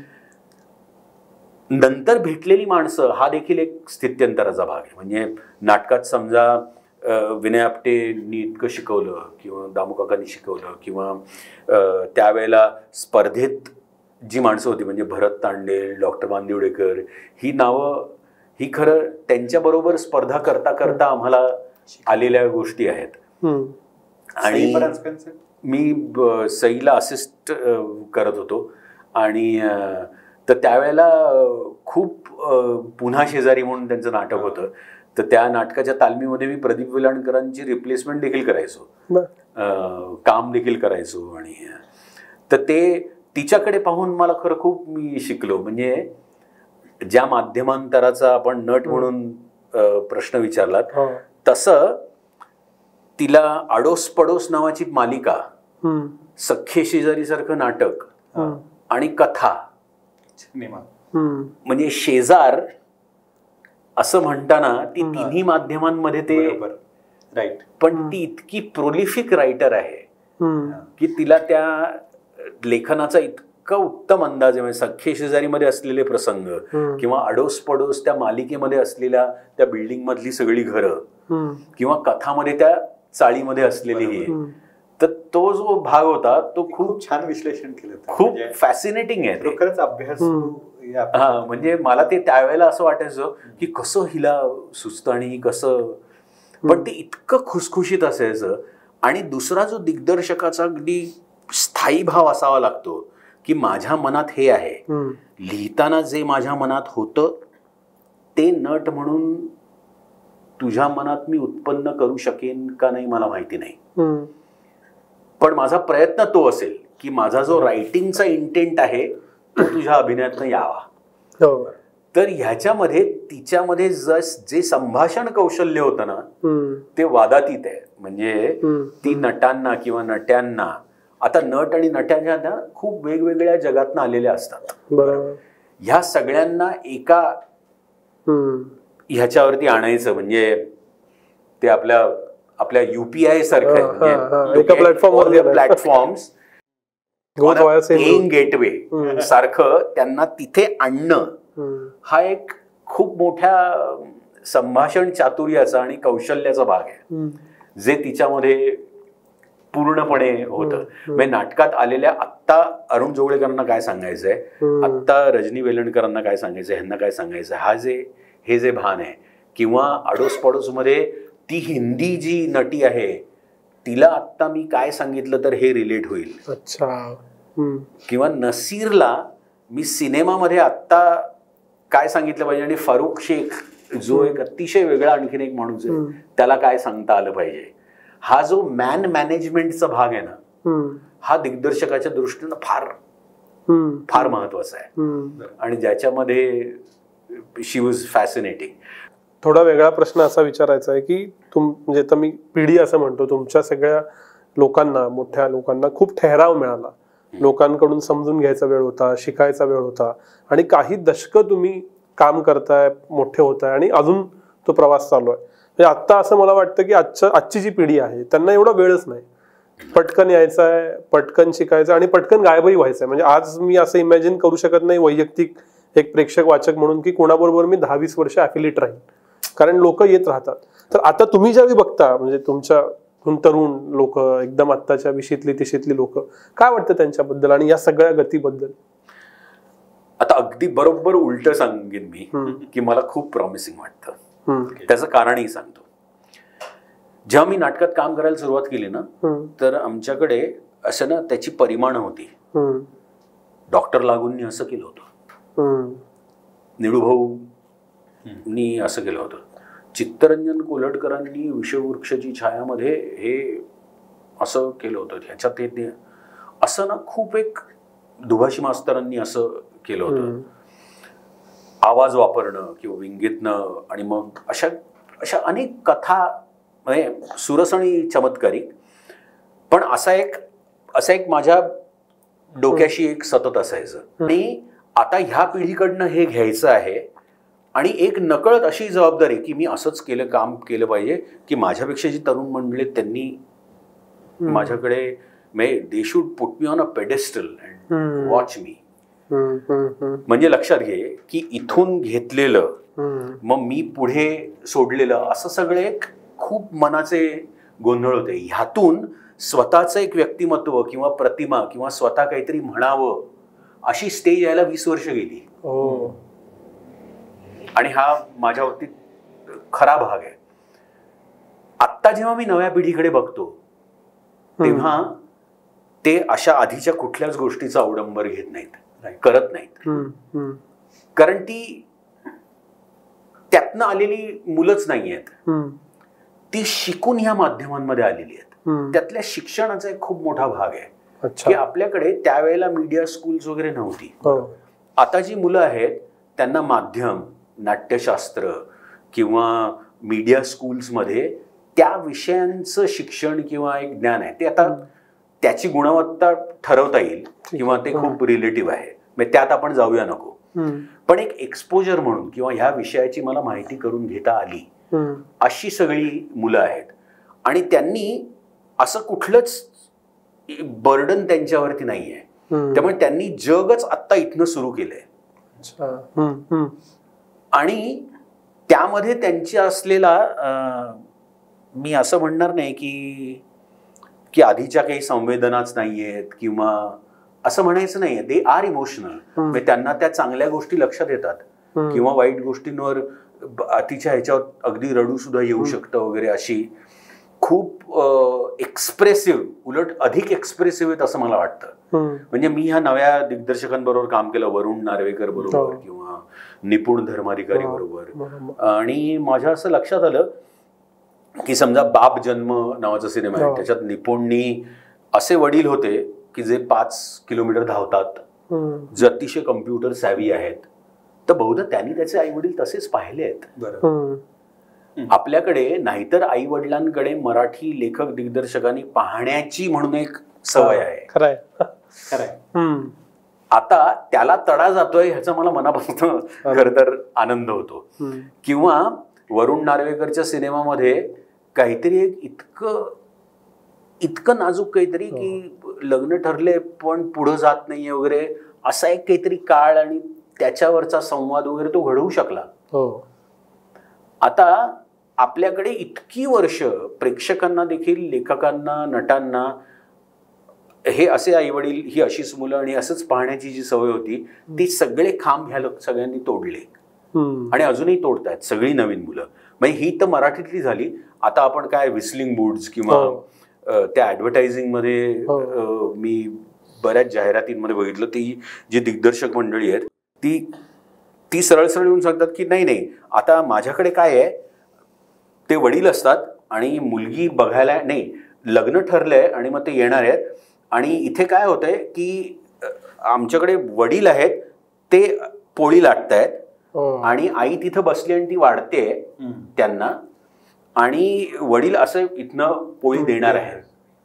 नंतर भेटलेली माणसं हा देखील एक स्थित्यंतराचा भाग आहे. म्हणजे नाटकात समजा विनय आपटेंनी इतकं शिकवलं किंवा दामू काकांनी शिकवलं, किंवा त्यावेळेला स्पर्धेत जी माणसं होती म्हणजे भरत तांडेल, डॉक्टर बांदिवडेकर, ही नावं ही खरं त्यांच्याबरोबर स्पर्धा करता करता आम्हाला आलेल्या गोष्टी आहेत. आणि मी सईला असिस्ट करत होतो. आणि तर त्यावेळेला खूप पुन्हा शेजारी म्हणून त्यांचं नाटक होतं. तर त्या नाटकाच्या तालमीमध्ये मी प्रदीप वेलाणकरांची रिप्लेसमेंट देखील करायचो, काम देखील करायचो. आणि तर ते तिच्याकडे पाहून मला खरं खूप मी शिकलो. म्हणजे ज्या माध्यमांतराचा आपण नट म्हणून प्रश्न विचारलात तसं तिला आडोस पडोस नावाची मालिका, सख्खे शेजारी सारखं नाटक आणि कथा सिनेमा हम्म. म्हणजे शेजार असं म्हणताना ती तिन्ही माध्यमांमध्ये ते बरोबर राईट. पण ती इतकी प्रोलिफिक रायटर आहे हम्म. की तिला त्या लेखनाचा इतका उत्तम अंदाज आहे. म्हणजे सख्खे शेजारीमध्ये असलेले प्रसंग हम्म. किंवा अडोस पडोस त्या मालिकेमध्ये असलेल्या त्या बिल्डिंग मधली सगळी घरं हम्म. किंवा कथामध्ये त्या चाळीमध्ये असलेली ही हम्म. तर तो जो भाग होता तो खूप खूप छान विश्लेषण केलं होतं. खूप म्हणजे फॅसिनेटिंग आहे ते. खरोखरच अभ्यास या हा म्हणजे मला ते त्यावेळेला असं वाटायचं की कसं हिला सुचतं आणि कसं, पण ते इतकं खुसखुशीत असायचं. आणि दुसरा जो दिग्दर्शकाचा अगदी स्थायी भाव असावा लागतो की माझ्या मनात हे आहे, लिहिताना जे माझ्या मनात होतं ते नट म्हणून तुझ्या मनात मी उत्पन्न करू शकेन का नाही मला माहिती नाही, पण माझा प्रयत्न तो असेल की माझा जो रायटिंगचा इंटेंट आहे तो तुझ्या अभिनयातनं यावा. तर ह्याच्यामध्ये तिच्यामध्ये जस जे संभाषण कौशल्य होतं ना ते वादातीत आहे. म्हणजे ती नटांना किंवा नट्यांना, आता नट आणि नट्यांच्या ना खूप वेगवेगळ्या जगातनं आलेल्या असतात, ह्या सगळ्यांना एका ह्याच्यावरती आणायचं म्हणजे ते आपल्या आपल्या युपीआय सारखं प्लॅटफॉर्म्स गेटवे सारखं त्यांना तिथे आणणं हा एक खूप मोठ्या संभाषण चातुर्याचा आणि कौशल्याचा भाग आहे जे तिच्यामध्ये पूर्णपणे होतं. म्हणजे नाटकात आलेल्या आत्ता अरुण जोगळेकरांना काय सांगायचंय, आत्ता रजनी वेलणकरांना काय सांगायचंय, ह्यांना काय सांगायचं, हा जे हे जे भान आहे, किंवा अडोस पडोस मध्ये ती हिंदी जी नटी आहे तिला आत्ता मी काय सांगितलं तर हे रिलेट होईल. अच्छा. किंवा नसीरला मी सिनेमामध्ये आत्ता काय सांगितलं पाहिजे आणि फारुख शेख जो एक अतिशय वेगळा आणखीन एक माणूस आहे त्याला काय सांगता आलं पाहिजे. हा जो मॅन मॅनेजमेंटचा भाग आहे ना हा दिग्दर्शकाच्या दृष्टीनं फार फार महत्वाचा आहे आणि ज्याच्यामध्ये शी वॉज फॅसिनेटिंग. थोडा वेगळा प्रश्न असा विचारायचा आहे की तुम म्हणजे तर मी पिढी असं म्हणतो, तुमच्या सगळ्या लोकांना, मोठ्या लोकांना खूप ठहराव मिळाला, लोकांकडून समजून घ्यायचा वेळ होता, शिकायचा वेळ होता आणि काही दशकं तुम्ही काम करताय, मोठे होताय आणि अजून तो प्रवास चालू आहे. म्हणजे आत्ता असं मला वाटतं की आजच्या आजची जी पिढी आहे त्यांना एवढा वेळच नाही, पटकन यायचं आहे, पटकन शिकायचं आणि पटकन गायबही व्हायचं आहे. म्हणजे आज मी असं इमॅजिन करू शकत नाही वैयक्तिक एक प्रेक्षक वाचक म्हणून की कोणाबरोबर मी दहा वीस वर्ष ॲफिलिएट राहील, कारण लोक येत राहतात. तर आता तुम्ही ज्यावेळी बघता म्हणजे तुमच्या तरुण लोक, एकदम आत्ताच्या विशीतली तिशीतली लोक, काय वाटतं त्यांच्याबद्दल आणि या सगळ्या गतीबद्दल? आता अगदी बरोबर उलट सांगेन मी की मला खूप प्रॉमिसिंग वाटतं. त्याचं कारणही सांगतो. जेव्हा मी नाटकात काम करायला सुरुवात केली ना तर आमच्याकडे असं ना त्याची परिमाणं होती. डॉक्टर लागूंनी असं केलं होतं, निळूभाऊनी असं केलं होतं, चित्तरंजन कोलटकरांनी विषवृक्षाची छायामध्ये हे असं केलं होतं, ह्याच्यात ते असं ना खूप एक दुभाषी मास्तरांनी असं केलं होतं. आवाज वापरणं किंवा विंगीतनं आणि मग अशा अशा अनेक कथा म्हणजे सुरस आणि चमत्कारिक. पण असा एक असा एक माझ्या डोक्याशी एक सतत असायचं आणि आता ह्या पिढीकडनं हे घ्यायचं आहे आणि एक नकळत अशी जबाबदारी की मी असंच केलं, काम केलं पाहिजे की माझ्यापेक्षा जी तरुण मंडळी त्यांनी माझ्याकडे they should put me on a pedestal and watch me. म्हणजे लक्षात घे की इथून घेतलेलं मग मी पुढे सोडलेलं असं सगळे खूप मनाचे गोंधळ होते. ह्यातून स्वतःचं एक व्यक्तिमत्व किंवा प्रतिमा किंवा स्वतः काहीतरी म्हणावं अशी स्टेज यायला वीस वर्ष गेली. आणि हा माझ्या बाबतीत खरा भाग आहे. आत्ता जेव्हा मी नव्या पिढीकडे बघतो तेव्हा ते अशा आधीच्या कुठल्याच गोष्टीचा अवडंबर घेत नाहीत, करत नाहीत, कारण ती त्यातनं आलेली मुलंच नाही आहेत, ती शिकून ह्या माध्यमांमध्ये आलेली आहेत. त्यातल्या शिक्षणाचा एक खूप मोठा भाग आहे की आपल्याकडे त्यावेळेला मीडिया स्कूल्स वगैरे नव्हती. आता जी मुलं आहेत त्यांना माध्यम, नाट्यशास्त्र किंवा मीडिया स्कूल्समध्ये त्या विषयांचं शिक्षण किंवा एक ज्ञान आहे. ते आता त्याची गुणवत्ता ठरवता येईल किंवा ते खूप रिलेटिव्ह आहे, म्हणजे त्यात आपण जाऊया नको. पण एक एक्सपोजर म्हणून किंवा ह्या विषयाची मला माहिती करून घेता आली अशी सगळी मुलं आहेत. आणि त्यांनी असं कुठलंच बर्डन त्यांच्यावरती नाहीये, त्यामुळे त्यांनी जगच आत्ता इथनं सुरू केलंय. आणि त्यामध्ये त्यांची असलेला मी असं म्हणणार नाही की की आधीच्या काही संवेदनाच नाहीयेत किंवा असं म्हणायचं नाहीये. दे आर इमोशनल, म्हणजे त्यांना त्या चांगल्या गोष्टी लक्षात येतात किंवा वाईट गोष्टींवर अतिच्या ह्याच्यावर अगदी रडू सुद्धा येऊ शकतं वगैरे. अशी खूप एक्सप्रेसिव्ह, उलट अधिक एक्सप्रेसिव्ह आहेत असं मला वाटतं. म्हणजे मी ह्या नव्या दिग्दर्शकांबरोबर काम केलं, वरुण नार्वेकर बरोबर किंवा निपुण धर्माधिकारी बरोबर. आणि माझ्या असं लक्षात आलं की समजा बाप जन्म नावाचा सिनेमा आहे, त्याच्यात निपुणनी असे वडील होते की जे पाच किलोमीटर धावतात, जे अतिशय कम्प्युटर सॅव्ही आहेत. तर बहुधा त्यांनी त्याचे आई वडील तसेच पाहिले आहेत. आपल्याकडे नाहीतर आई वडिलांकडे मराठी लेखक दिग्दर्शकांनी पाहण्याची म्हणून एक सवय आहे. खरंय खरंय. आता त्याला तडा जातोय ह्याचा मला मनापासून खरं तर आनंद होतो. किंवा वरुण नार्वेकरच्या सिनेमामध्ये काहीतरी एक इतकं इतकं नाजूक काहीतरी की लग्न ठरले पण पुढं जात नाहीये वगैरे, असा एक काहीतरी काळ आणि त्याच्यावरचा संवाद वगैरे तो घडवू शकला. आता आपल्याकडे इतकी वर्ष प्रेक्षकांना देखील, लेखकांना, नटांना हे असे आई वडील, ही अशीच मुलं आणि असंच पाहण्याची जी सवय होती ती सगळे खांब ह्या सगळ्यांनी तोडले आणि अजूनही तोडतायत सगळी नवीन मुलं. म्हणजे ही तर मराठीतली झाली. आता आपण काय व्हिस्लिंग बूट्स किंवा त्या ऍडव्हर्टायझिंग मध्ये मी बऱ्याच जाहिरातींमध्ये बघितलं, ती जी दिग्दर्शक मंडळी आहेत ती ती सरळ सरळ येऊन सांगतात की नाही नाही आता माझ्याकडे काय आहे, ते वडील असतात आणि मुलगी बघायला नाही, लग्न ठरलंय आणि मग ते येणार आहेत. आणि इथे काय होतंय की आमच्याकडे वडील आहेत, ते पोळी लाटतायत आणि आई तिथं बसली आणि ती वाढते त्यांना, आणि वडील असं इथनं पोळी देणार आहे.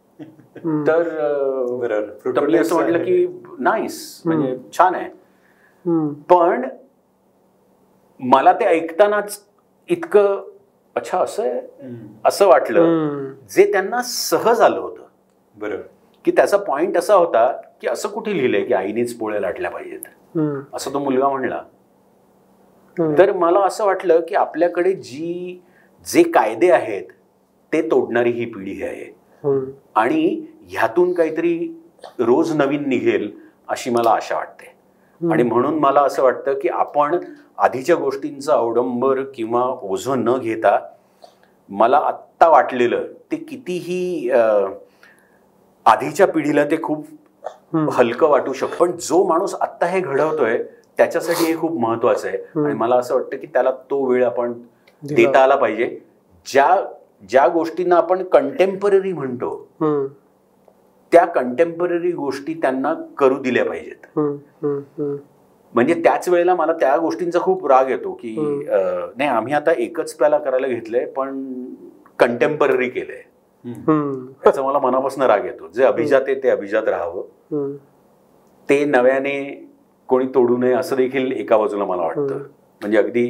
तर मी असं म्हटलं की नाईस, म्हणजे छान आहे. पण मला ते ऐकतानाच इतकं अच्छा असं आहे असं वाटलं, जे त्यांना सहज आलं होतं. बरोबर. की त्याचा पॉइंट असा होता की असं कुठे लिहिलंय की आईनेच पोळ्या लाटल्या पाहिजेत असं तो मुलगा म्हणला. तर मला असं वाटलं की आपल्याकडे जी जे कायदे आहेत ते तोडणारी ही पिढी आहे आणि ह्यातून काहीतरी रोज नवीन निघेल अशी मला आशा वाटते. आणि म्हणून मला असं वाटतं की आपण आधीच्या गोष्टींचा अवडंबर किंवा ओझं न घेता, मला आत्ता वाटलेलं ते कितीही आधीच्या पिढीला ते खूप हलकं वाटू शकतं, पण जो माणूस आत्ता हे घडवतोय त्याच्यासाठी हे खूप महत्वाचं आहे. आणि मला असं वाटतं की त्याला तो वेळ आपण देता आला पाहिजे. ज्या ज्या गोष्टींना आपण कंटेम्पररी म्हणतो त्या कंटेम्पररी गोष्टी त्यांना करू दिल्या पाहिजेत. म्हणजे त्याच वेळेला मला त्या गोष्टींचा खूप राग येतो की नाही आम्ही आता एकच प्याला करायला घेतलंय पण कंटेम्पररी केलंय, त्याचा मला मनापासून राग येतो. जे अभिजात आहे ते अभिजात राहावं, ते नव्याने कोणी तोडू नये असं देखील एका बाजूला मला वाटतं. म्हणजे अगदी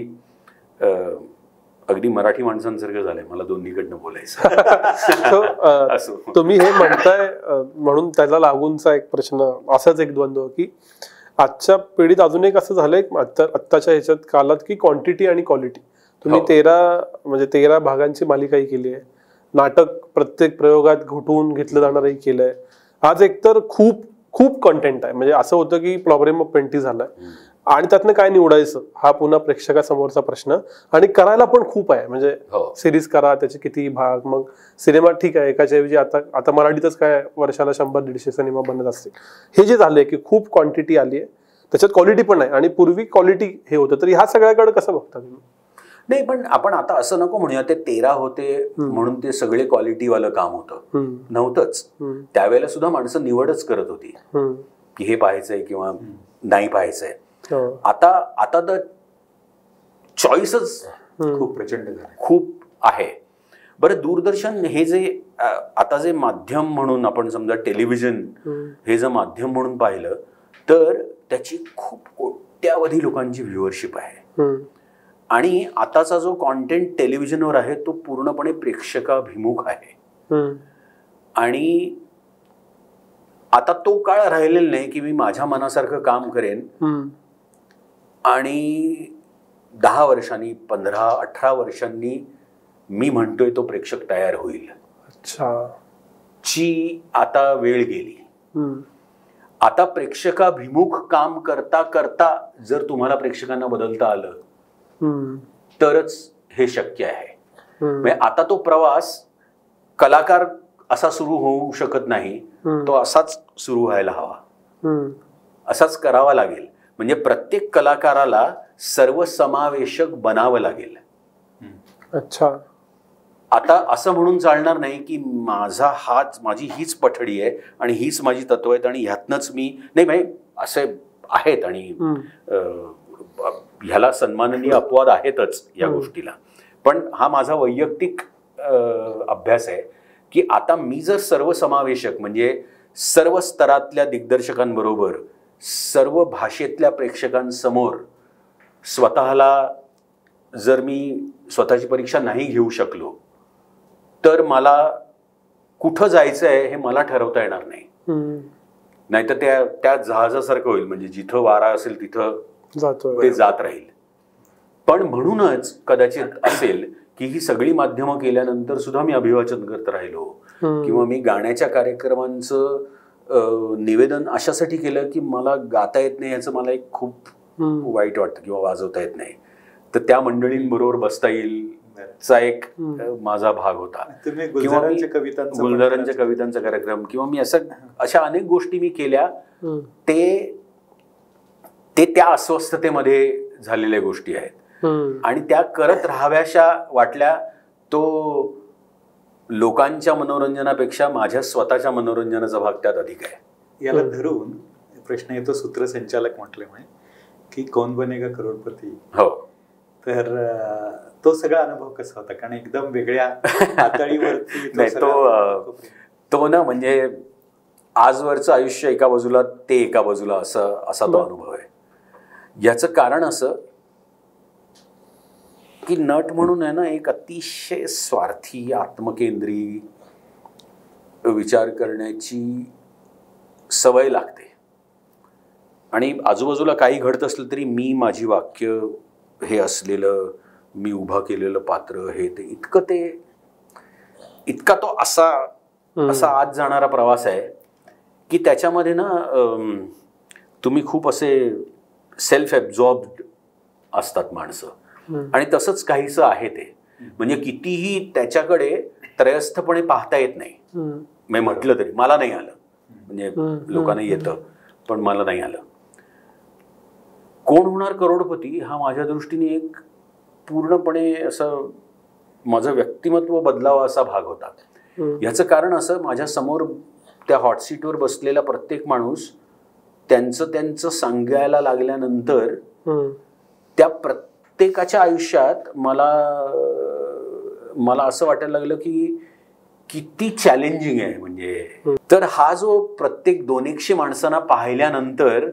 अगदी मराठी माणसांसारखं झालंय मला दोन्हीकडनं बोलायचं. तुम्ही हे म्हणताय म्हणून त्याला लागूनचा एक प्रश्न, असाच एक द्वंद्व की आजच्या पिढीत अजून एक असं झालंय आत्ताच्या ह्याच्यात कालात की क्वांटिटी आणि क्वालिटी. तुम्ही तेरा म्हणजे तेरा भागांची मालिकाही केली आहे, नाटक प्रत्येक प्रयोगात घुटून घेतलं जाणारही केलंय. आज एकतर खूप खूप कंटेंट आहे, म्हणजे असं होतं की प्रॉब्लेम ऑफ पेंटी झालाय आणि त्यातनं काय निवडायचं हा पुन्हा प्रेक्षकासमोरचा प्रश्न. आणि करायला पण खूप आहे, म्हणजे सिरीज करा, त्याचे किती भाग, मग सिनेमा ठीक आहे एकाच्या ऐवजी आता आता मराठीतच काय वर्षाला शंभर दीडशे सिनेमा बनत असतील. हे जे झालंय की खूप क्वांटिटी आली आहे, त्याच्यात क्वालिटी पण आहे आणि पूर्वी क्वालिटी हे होतं. तर ह्या सगळ्याकडे कसं बघता तुम्ही? नाही पण आपण आता असं नको म्हणूया ते तेरा होते म्हणून ते सगळे क्वालिटीवालं काम होतं, नव्हतंच. त्यावेळेला सुद्धा माणसं निवडच करत होती की हे पाहायचंय किंवा नाही पाहायचंय. आता आता तर चॉईसच खूप प्रचंड खूप आहे. बरं, दूरदर्शन हे जे आता जे माध्यम म्हणून आपण समजा टेलिव्हिजन हे जर माध्यम म्हणून पाहिलं तर त्याची खूप कोट्यावधी लोकांची व्ह्युअरशिप आहे. आणि आताचा जो कॉन्टेंट टेलिव्हिजनवर आहे तो पूर्णपणे प्रेक्षकाभिमुख आहे. आणि आता तो काळ राहिलेला नाही की मी माझ्या मनासारखं काम करेन आणि दहा वर्षांनी पंधरा अठरा वर्षांनी मी म्हणतोय तो प्रेक्षक तयार होईल. अच्छा. ची आता वेळ गेली. आता प्रेक्षकाभिमुख काम करता करता जर तुम्हाला प्रेक्षकांना बदलता आलं तरच हे शक्य आहे. म्हणजे आता तो प्रवास कलाकार असा सुरू होऊ शकत नाही, तो असाच सुरू व्हायला हवा, असाच करावा लागेल. म्हणजे प्रत्येक कलाकाराला सर्वसमावेशक बनावं लागेल. अच्छा. आता असं म्हणून चालणार नाही की माझा हाच माझी हीच पठडी आहे आणि हीच माझी तत्व आहेत आणि ह्यातनंच मी नाही. म्हणजे असे आहेत आणि ह्याला सन्माननीय अपवाद आहेतच या गोष्टीला. पण हा माझा वैयक्तिक अभ्यास आहे की आता मी जर सर्वसमावेशक म्हणजे सर्व स्तरातल्या दिग्दर्शकांबरोबर सर्व भाषेतल्या प्रेक्षकांसमोर स्वतःला जर मी स्वतःची परीक्षा नाही घेऊ शकलो तर मला कुठं जायचं आहे हे मला ठरवता येणार नाही. नाहीतर त्या त्या जहाजासारखं होईल, म्हणजे जिथं वारा असेल तिथं ते जात राहील. पण म्हणूनच कदाचित असेल की ही सगळी माध्यमं केल्यानंतर सुद्धा मी अभिवाचन करत राहिलो किंवा मी गाण्याच्या कार्यक्रमांचं निवेदन अशासाठी केलं की मला गाता येत नाही याचं मला एक खूप वाईट वाटतं किंवा वाजवता येत नाही, तर त्या मंडळींबरोबर बसता येईल चा एक माझा भाग होता. गुलजारांच्या कवितांचा कार्यक्रम किंवा मी असं अशा अनेक गोष्टी मी केल्या. ते ते त्या अस्वस्थतेमध्ये झालेल्या गोष्टी आहेत आणि त्या करत राहाव्याशा वाटल्या. तो लोकांच्या मनोरंजनापेक्षा माझ्या स्वतःच्या मनोरंजनाचा भाग त्यात अधिक आहे. याला धरून प्रश्न येतो सूत्रसंचालक म्हटल्यामुळे की कौन बनेगा करोडपती. हो. तर तो सगळा अनुभव कसा होता? कारण एकदम वेगळ्या पातळीवरती नाही तो तो ना म्हणजे आजवरचं आयुष्य एका बाजूला ते एका बाजूला असं असा तो अनुभव आहे. याचं कारण असं की नट म्हणून आहे ना एक अतिशय स्वार्थी आत्मकेंद्री विचार करण्याची सवय लागते आणि आजूबाजूला काही घडत असलं तरी मी माझी वाक्य हे असलेलं मी उभा केलेलं पात्र हे ते इतकं ते इतका तो असा असा आत जाणारा प्रवास आहे की त्याच्यामध्ये ना तुम्ही खूप असे सेल्फ एब्झॉर्ब्ड असतात माणसं आणि तसंच काहीसं आहे ते. म्हणजे कितीही त्याच्याकडे त्रयस्थपणे पाहता येत नाही. मी म्हटलं तरी मला नाही आलं, म्हणजे लोकांना येतं पण मला नाही आलं. कोण होणार करोडपती हा माझ्या दृष्टीने एक पूर्णपणे असं माझं व्यक्तिमत्व बदलावं असा भाग होता. याचं कारण असं, माझ्या समोर त्या हॉट सीटवर बसलेला प्रत्येक माणूस त्यांचं त्यांचं सांगायला लागल्यानंतर त्या प्रत्येकाच्या आयुष्यात मला मला असं वाटायला लागलं की किती चॅलेंजिंग आहे. म्हणजे तर हा जो प्रत्येक दोन एकशे माणसांना पाहिल्यानंतर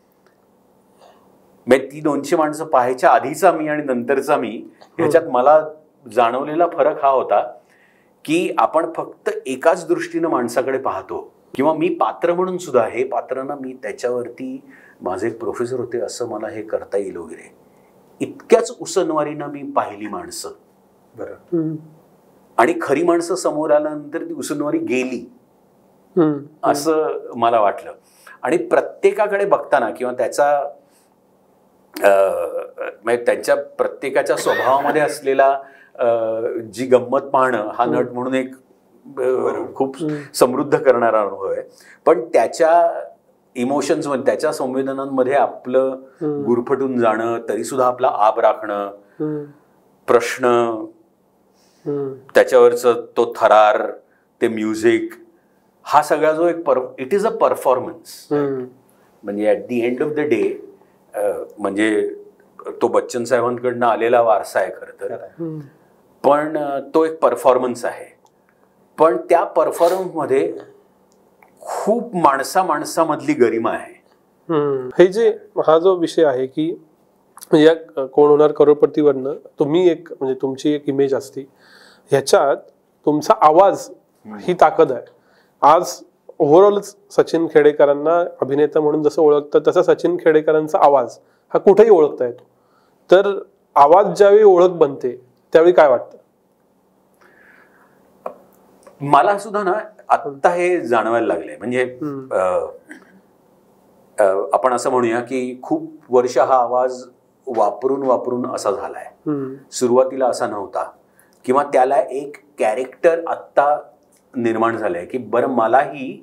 ती दोनशे माणसं पाहायच्या आधीचा मी आणि नंतरचा मी ह्याच्यात मला जाणवलेला फरक हा होता की आपण फक्त एकाच दृष्टीनं माणसाकडे पाहतो किंवा मी पात्र म्हणून सुद्धा हे पात्र ना मी त्याच्यावरती माझे एक प्रोफेसर होते असं मला हे करता येईल वगैरे इतक्याच उसनवारीनं मी पाहिली माणसं. बरं. आणि खरी माणसं समोर आल्यानंतर ती उसनवारी गेली असं मला वाटलं. आणि प्रत्येकाकडे बघताना किंवा त्याचा म्हणजे त्यांच्या प्रत्येकाच्या स्वभावामध्ये असलेला जी गंमत पाहणं हा नट म्हणून एक खूप समृद्ध करणारा अनुभव आहे. पण त्याच्या इमोशन्स मध्ये त्याच्या संवेदनांमध्ये आपलं गुरफटून जाणं, तरी सुद्धा आपला आब राखणं, प्रश्न, त्याच्यावरच तो थरार, ते म्युझिक, हा सगळा जो एक इट इज अ परफॉर्मन्स. म्हणजे at the end of the day म्हणजे तो बच्चन साहेबांकडनं आलेला वारसा आहे खरं तर. पण तो एक परफॉर्मन्स आहे. पण त्या परफॉर्मन्समध्ये खूप माणसा माणसामधली गरिमा आहे. हे जे हा जो विषय आहे की या कोण होणार करोडपतीवरनं तुम्ही एक म्हणजे तुमची एक इमेज असते, ह्याच्यात तुमचा आवाज ही ताकद आहे. आज ओव्हरऑलच सचिन खेडेकरांना अभिनेता म्हणून जसं ओळखतं तसं सचिन खेडेकरांचा आवाज हा कुठेही ओळखता येतो. तर आवाज ज्यावेळी ओळख बनते त्यावेळी काय वाटतं? मला सुद्धा ना आत्ता हे जाणवायला लागले. म्हणजे आपण असं म्हणूया की खूप वर्ष हा आवाज वापरून वापरून असा झालाय. सुरुवातीला असा नव्हता, किंवा त्याला एक कॅरेक्टर आत्ता निर्माण झालंय की बरं मलाही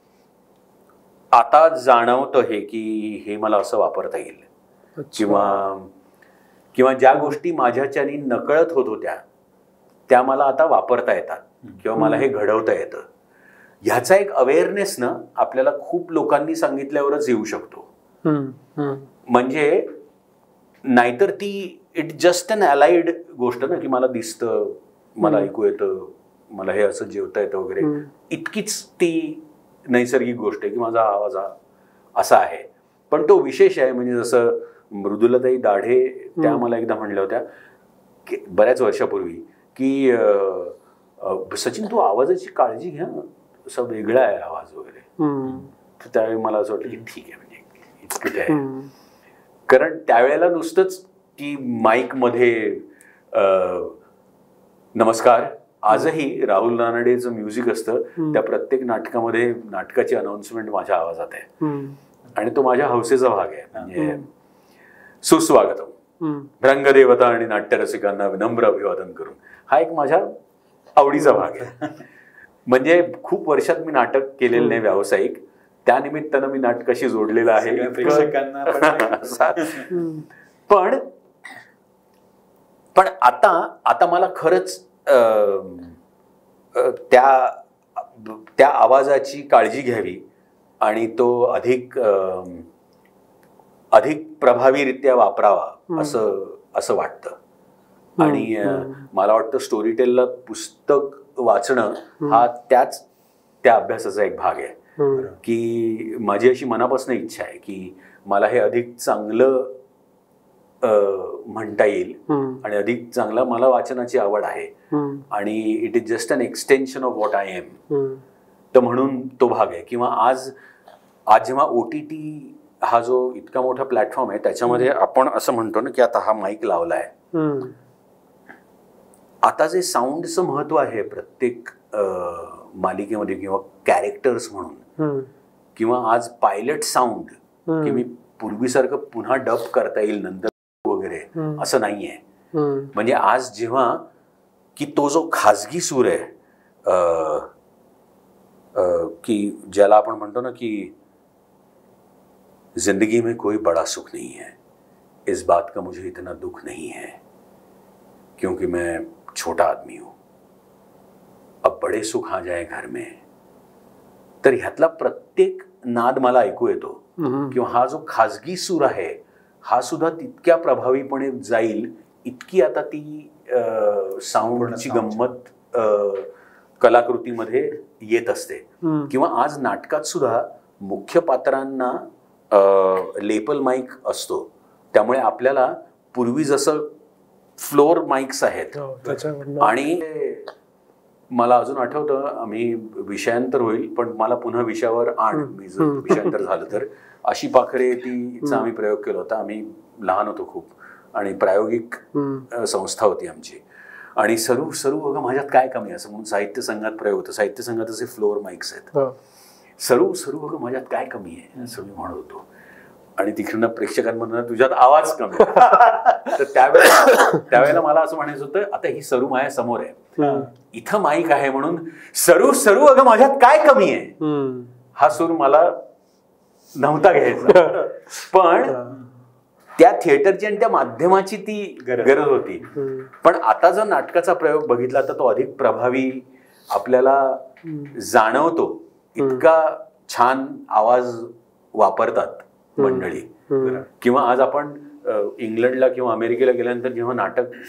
आता जाणवतं हे की हे मला असं वापरता येईल, किंवा किंवा ज्या गोष्टी माझ्याच्यानी नकळत होत होत्या त्या मला आता वापरता येतात, किंवा मला हे घडवता येतं. ह्याचा एक अवेअरनेस ना आपल्याला खूप लोकांनी सांगितल्यावरच येऊ शकतो. म्हणजे नाहीतर ती इट जस्ट अन अलाइड गोष्ट ना, की मला दिसतं, मला ऐकू येतं, मला हे असं जेवता येतं वगैरे, इतकीच ती नैसर्गिक गोष्ट आहे की माझा आवाज असा आहे. पण तो विशेष आहे. म्हणजे जसं मृदुलाताई दाढे त्या मला एकदा म्हणल्या होत्या की बऱ्याच वर्षापूर्वी की सचिन तू आवाजाची काळजी घ्या, असा वेगळा आहे आवाज वगैरे. तर त्यावेळी मला असं वाटतं की ठीक आहे, म्हणजे इतकं आहे. कारण त्यावेळेला नुसतंच की माईक मध्ये नमस्कार, आजही राहुल रानडेचं म्युझिक असतं, त्या प्रत्येक नाटकामध्ये नाटकाची अनाउन्समेंट माझ्या आवाजात आहे, आणि तो माझ्या हौसेचा भाग आहे. म्हणजे सुस्वागतम, रंगदेवता आणि नाट्यरसिकांना विनम्र अभिवादन करून, हा एक माझ्या आवडीचा भाग आहे. म्हणजे खूप वर्षात मी नाटक केलेलं नाही व्यावसायिक, त्यानिमित्तानं मी नाटकाशी जोडलेलं आहे. पण पण आता आता मला खरंच त्या त्या आवाजाची काळजी घ्यावी आणि तो अधिक अधिक प्रभावीरित्या वापरावा असं असं वाटतं. आणि मला वाटतं स्टोरीटेलला पुस्तक वाचणं हा त्याच त्या अभ्यासाचा एक भाग आहे. की माझी अशी मनापासून इच्छा आहे की मला हे अधिक चांगलं म्हणता येईल, आणि अधिक चांगलं, मला वाचनाची आवड आहे, आणि it is just an extension of what I am. तर म्हणून तो भाग आहे. किंवा आज आज जेव्हा ओ टी टी हा जो इतका मोठा प्लॅटफॉर्म आहे त्याच्यामध्ये आपण असं म्हणतो ना की आता हा माईक लावलाय, आता जे साऊंडचं महत्व आहे प्रत्येक मालिकेमध्ये किंवा कॅरेक्टर्स म्हणून, किंवा आज पायलट साऊंड की मी पूर्वीसारखं पुन्हा डब करता येईल नंतर वगैरे असं नाहीये. म्हणजे आज जेव्हा की तो जो खाजगी सूर आहे की ज्याला आपण म्हणतो ना की जिंदगी में कोई बड़ा सुख नहीं है, इस बात का मुझे इतना दुख नहीं है क्योंकि मैं छोटा आदमी हूं, अब बड़े सुख आ जाए घर में. तर ह्यातला प्रत्येक नाद मला ऐकू येतो. किंवा हा जो खाजगी सूर आहे हा सुद्धा तितक्या प्रभावीपणे जाईल इतकी आता ती साऊंडची गंमत कलाकृतीमध्ये येत असते. किंवा आज नाटकात सुद्धा मुख्य पात्रांना लेपल माईक असतो, त्यामुळे आपल्याला पूर्वी जसं फ्लोर माईक्स आहेत, आणि मला अजून आठवतं आम्ही विषयांतर होईल पण मला पुन्हा विषयावर आण, मी जर विषयांतर झालं तर अशी पाखरे तीचा आम्ही प्रयोग केला होता. आम्ही लहान होतो खूप, आणि प्रायोगिक संस्था होती आमची, आणि सर्व सर्व बघा माझ्यात काय कमी असं म्हणून साहित्य संघात प्रयोग होतो. साहित्य संघात असे फ्लोर माईक्स आहेत. सर्व सर्व बघा माझ्यात काय कमी आहे असं मी म्हणत होतो, आणि तिकडनं प्रेक्षकांमधून तुझ्यात आवाज कमी. तर त्यावेळेला त्यावेळेला मला असं म्हणायचं होतं आता ही सरू माझ्या समोर आहे, इथं माईक आहे म्हणून सरू सरू अगं माझ्यात काय कमी आहे हा सूर मला नव्हता घ्यायचा. पण त्या थिएटरची आणि त्या माध्यमाची ती गरज होती. पण आता जर नाटकाचा प्रयोग बघितला तर तो अधिक प्रभावी आपल्याला जाणवतो. इतका छान आवाज वापरतात मंडळी. किंवा आज आपण इंग्लंडला किंवा अमेरिकेला गेल्यानंतर जेव्हा नाटक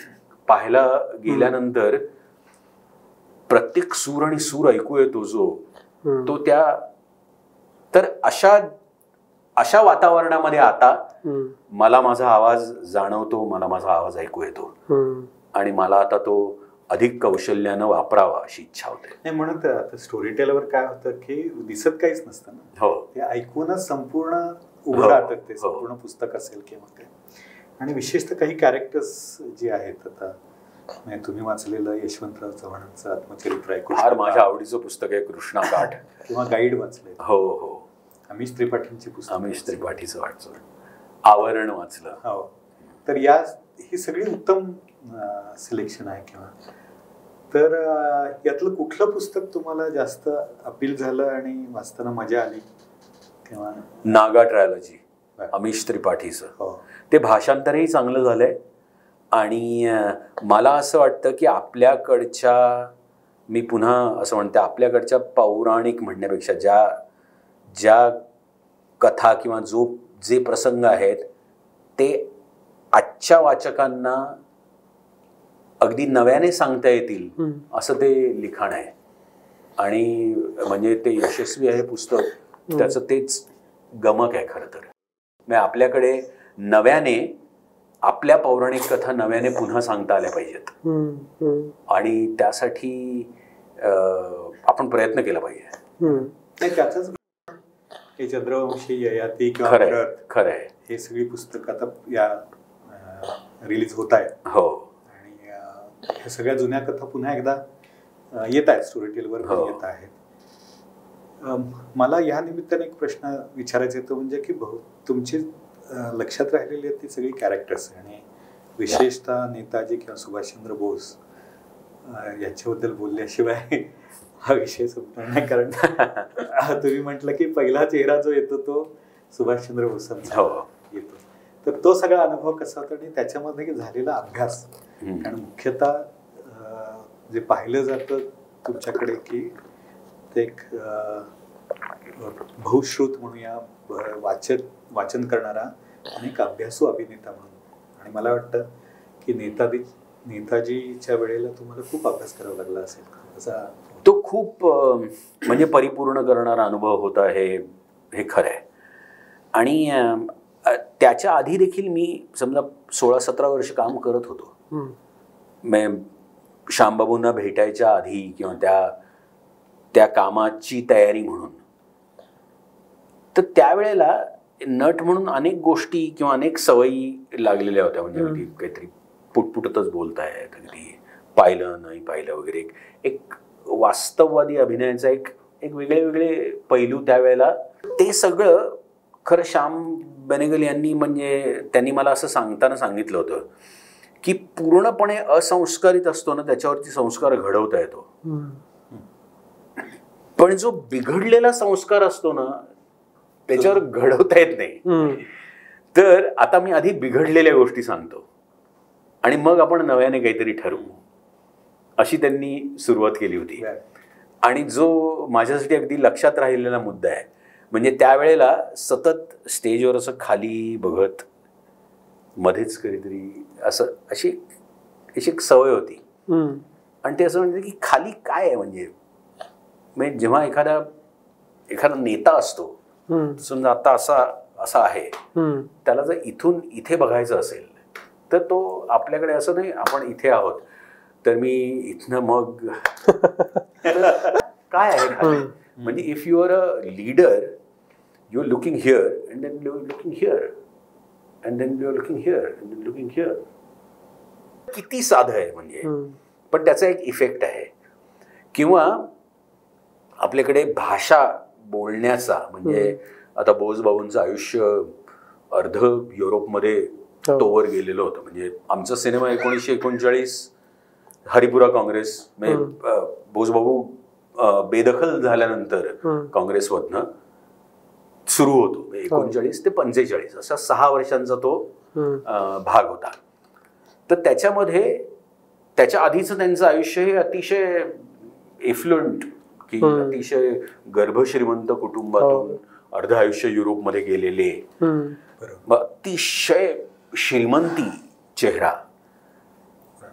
पाहायला गेल्यानंतर प्रत्येक सूर आणि सूर ऐकू येतो जो तो त्या तर अशा अशा वातावरणामध्ये आता मला माझा आवाज जाणवतो, मला माझा आवाज ऐकू येतो आणि मला आता तो अधिक कौशल्यानं वापरावा अशी इच्छा होते. नाही म्हणून तर आता स्टोरी टेलवर काय होतं की दिसत काहीच नसतं ना, हो ते ऐकूनच संपूर्ण उभं राहतात ते संपूर्ण पुस्तक असेल किंवा काय. आणि विशेषतः काही कॅरेक्टर्स जे आहेत आता म्हणजे तुम्ही वाचलेलं यशवंतराव चव्हाणांचं आत्मचरित्र आहे, फार माझ्या आवडीचं पुस्तक आहे कृष्णा काठ, किंवा गाईड वाचलंय, हो हो अमिश त्रिपाठींची पुस्तक, अमिश त्रिपाठीचं वाचलं, आवरण वाचलं. हो, तर या ही सगळी उत्तम सिलेक्शन आहे. किंवा तर यातलं कुठलं पुस्तक तुम्हाला जास्त अपील झालं आणि वाचताना मजा आली? किंवा नागा ट्रायलॉजी अमिश त्रिपाठीचं, हो, ते भाषांतरही चांगलं झालंय. आणि मला असं वाटतं की आपल्याकडच्या, मी पुन्हा असं म्हणते, आपल्याकडच्या पौराणिक म्हणण्यापेक्षा ज्या ज्या कथा किंवा जो जे प्रसंग आहेत ते आजच्या वाचकांना अगदी नव्याने सांगता येतील असं ते लिखाण आहे. आणि म्हणजे ते यशस्वी आहे पुस्तक, त्याचं तेच गमक आहे खरं तर. म्हणजे आपल्याकडे नव्याने आपल्या पौराणिक कथा नव्याने पुन्हा सांगता आल्या पाहिजेत आणि त्यासाठी आपण प्रयत्न केला पाहिजे. त्याचाच हे चंद्रवंशी, ययाती किंवा खरंय खरंय हे सगळी पुस्तक आता या रिलीज होत आहेत. हो, आणि ह्या सगळ्या जुन्या कथा पुन्हा एकदा येत आहेत, स्टोरी टेलवर येत आहेत. मला या निमित्ताने एक प्रश्न विचारायचा येतो, म्हणजे की तुमची लक्षात राहिलेली आहेत ती सगळी कॅरेक्टर्स, आणि विशेषतः नेताजी किंवा सुभाषचंद्र बोस याच्याबद्दल बोलल्याशिवाय हा विषय संपणार नाही. कारण तुम्ही म्हटलं की पहिला चेहरा जो येतो तो सुभाषचंद्र बोसांचा येतो, तर तो सगळा अनुभव कसा होता आणि त्याच्यामध्ये झालेला अभ्यास. कारण मुख्यतः जे पाहिलं जातं तुमच्याकडे की ते एक बहुश्रुत म्हणूया, वाचन वाचन करणारा आणि एक अभ्यासू अभिनेता म्हणून. आणि मला वाटतं की नेताजी नेताजीच्या वेळेला तुम्हाला खूप अभ्यास करावा लागला असेल. असा तो खूप म्हणजे परिपूर्ण करणारा अनुभव होता, हे हे खरं आहे. आणि त्याच्या आधी देखील मी समजा सोळा सतरा वर्ष काम करत होतो. मी श्यामबाबूंना भेटायच्या आधी किंवा त्या त्या कामाची तयारी म्हणून, तर त्यावेळेला नट म्हणून अनेक गोष्टी किंवा अनेक सवयी लागलेल्या होत्या. म्हणजे अगदी काहीतरी पुटपुटतच बोलतायत, अगदी पाहिलं नाही पाहिलं वगैरे, एक एक वास्तववादी अभिनयाचा एक एक वेगळे वेगळे पैलू त्यावेळेला. ते सगळं खरं श्याम बेनेगल यांनी, म्हणजे त्यांनी मला असं सांगताना सांगितलं होतं की पूर्णपणे असंस्कारित असतो ना त्याच्यावरती संस्कार घडवता येतो, पण जो बिघडलेला संस्कार असतो ना त्याच्यावर घडवता येत नाही. तर आता मी आधी बिघडलेल्या गोष्टी सांगतो आणि मग आपण नव्याने काहीतरी ठरवू, अशी त्यांनी सुरुवात केली होती. आणि जो माझ्यासाठी अगदी लक्षात राहिलेला मुद्दा आहे, म्हणजे त्यावेळेला सतत स्टेजवर असं खाली बघत मध्येच कधीतरी असं अशी अशी एक सवय होती. आणि ते असं म्हणजे की खाली काय आहे, म्हणजे म्हणजे जेव्हा एखादा एखादा नेता असतो, समजा आता असा असा आहे, त्याला जर इथून इथे बघायचं असेल तर तो आपल्याकडे असं नाही आपण इथे आहोत तर मी इथनं मग काय आहे खाली. म्हणजे if you are a leader you are looking here and then you are looking here and then you are looking here and then looking here. किती साधं आहे म्हणजे, पण त्याचा एक इफेक्ट आहे. किंवा आपल्याकडे भाषा बोलण्याचा, म्हणजे आता बोसबाबूंचं आयुष्य अर्ध युरोपमध्ये तोवर गेलेलं होतं. म्हणजे आमचा सिनेमा एकोणीसशे एकोणचाळीस हरिपुरा काँग्रेस, म्हणजे बोसबाबू बेदखल झाल्यानंतर काँग्रेसमधनं सुरू होतो. एकोणचाळीस ते पंचेचाळीस असा सहा वर्षांचा तो भाग होता. तर त्याच्यामध्ये त्याच्या आधीचं त्यांचं आयुष्य हे अतिशय एफ्लुएंट, की अतिशय गर्भश्रीमंत कुटुंबातून अर्ध आयुष्य युरोपमध्ये गेलेले, अतिशय श्रीमंती चेहरा.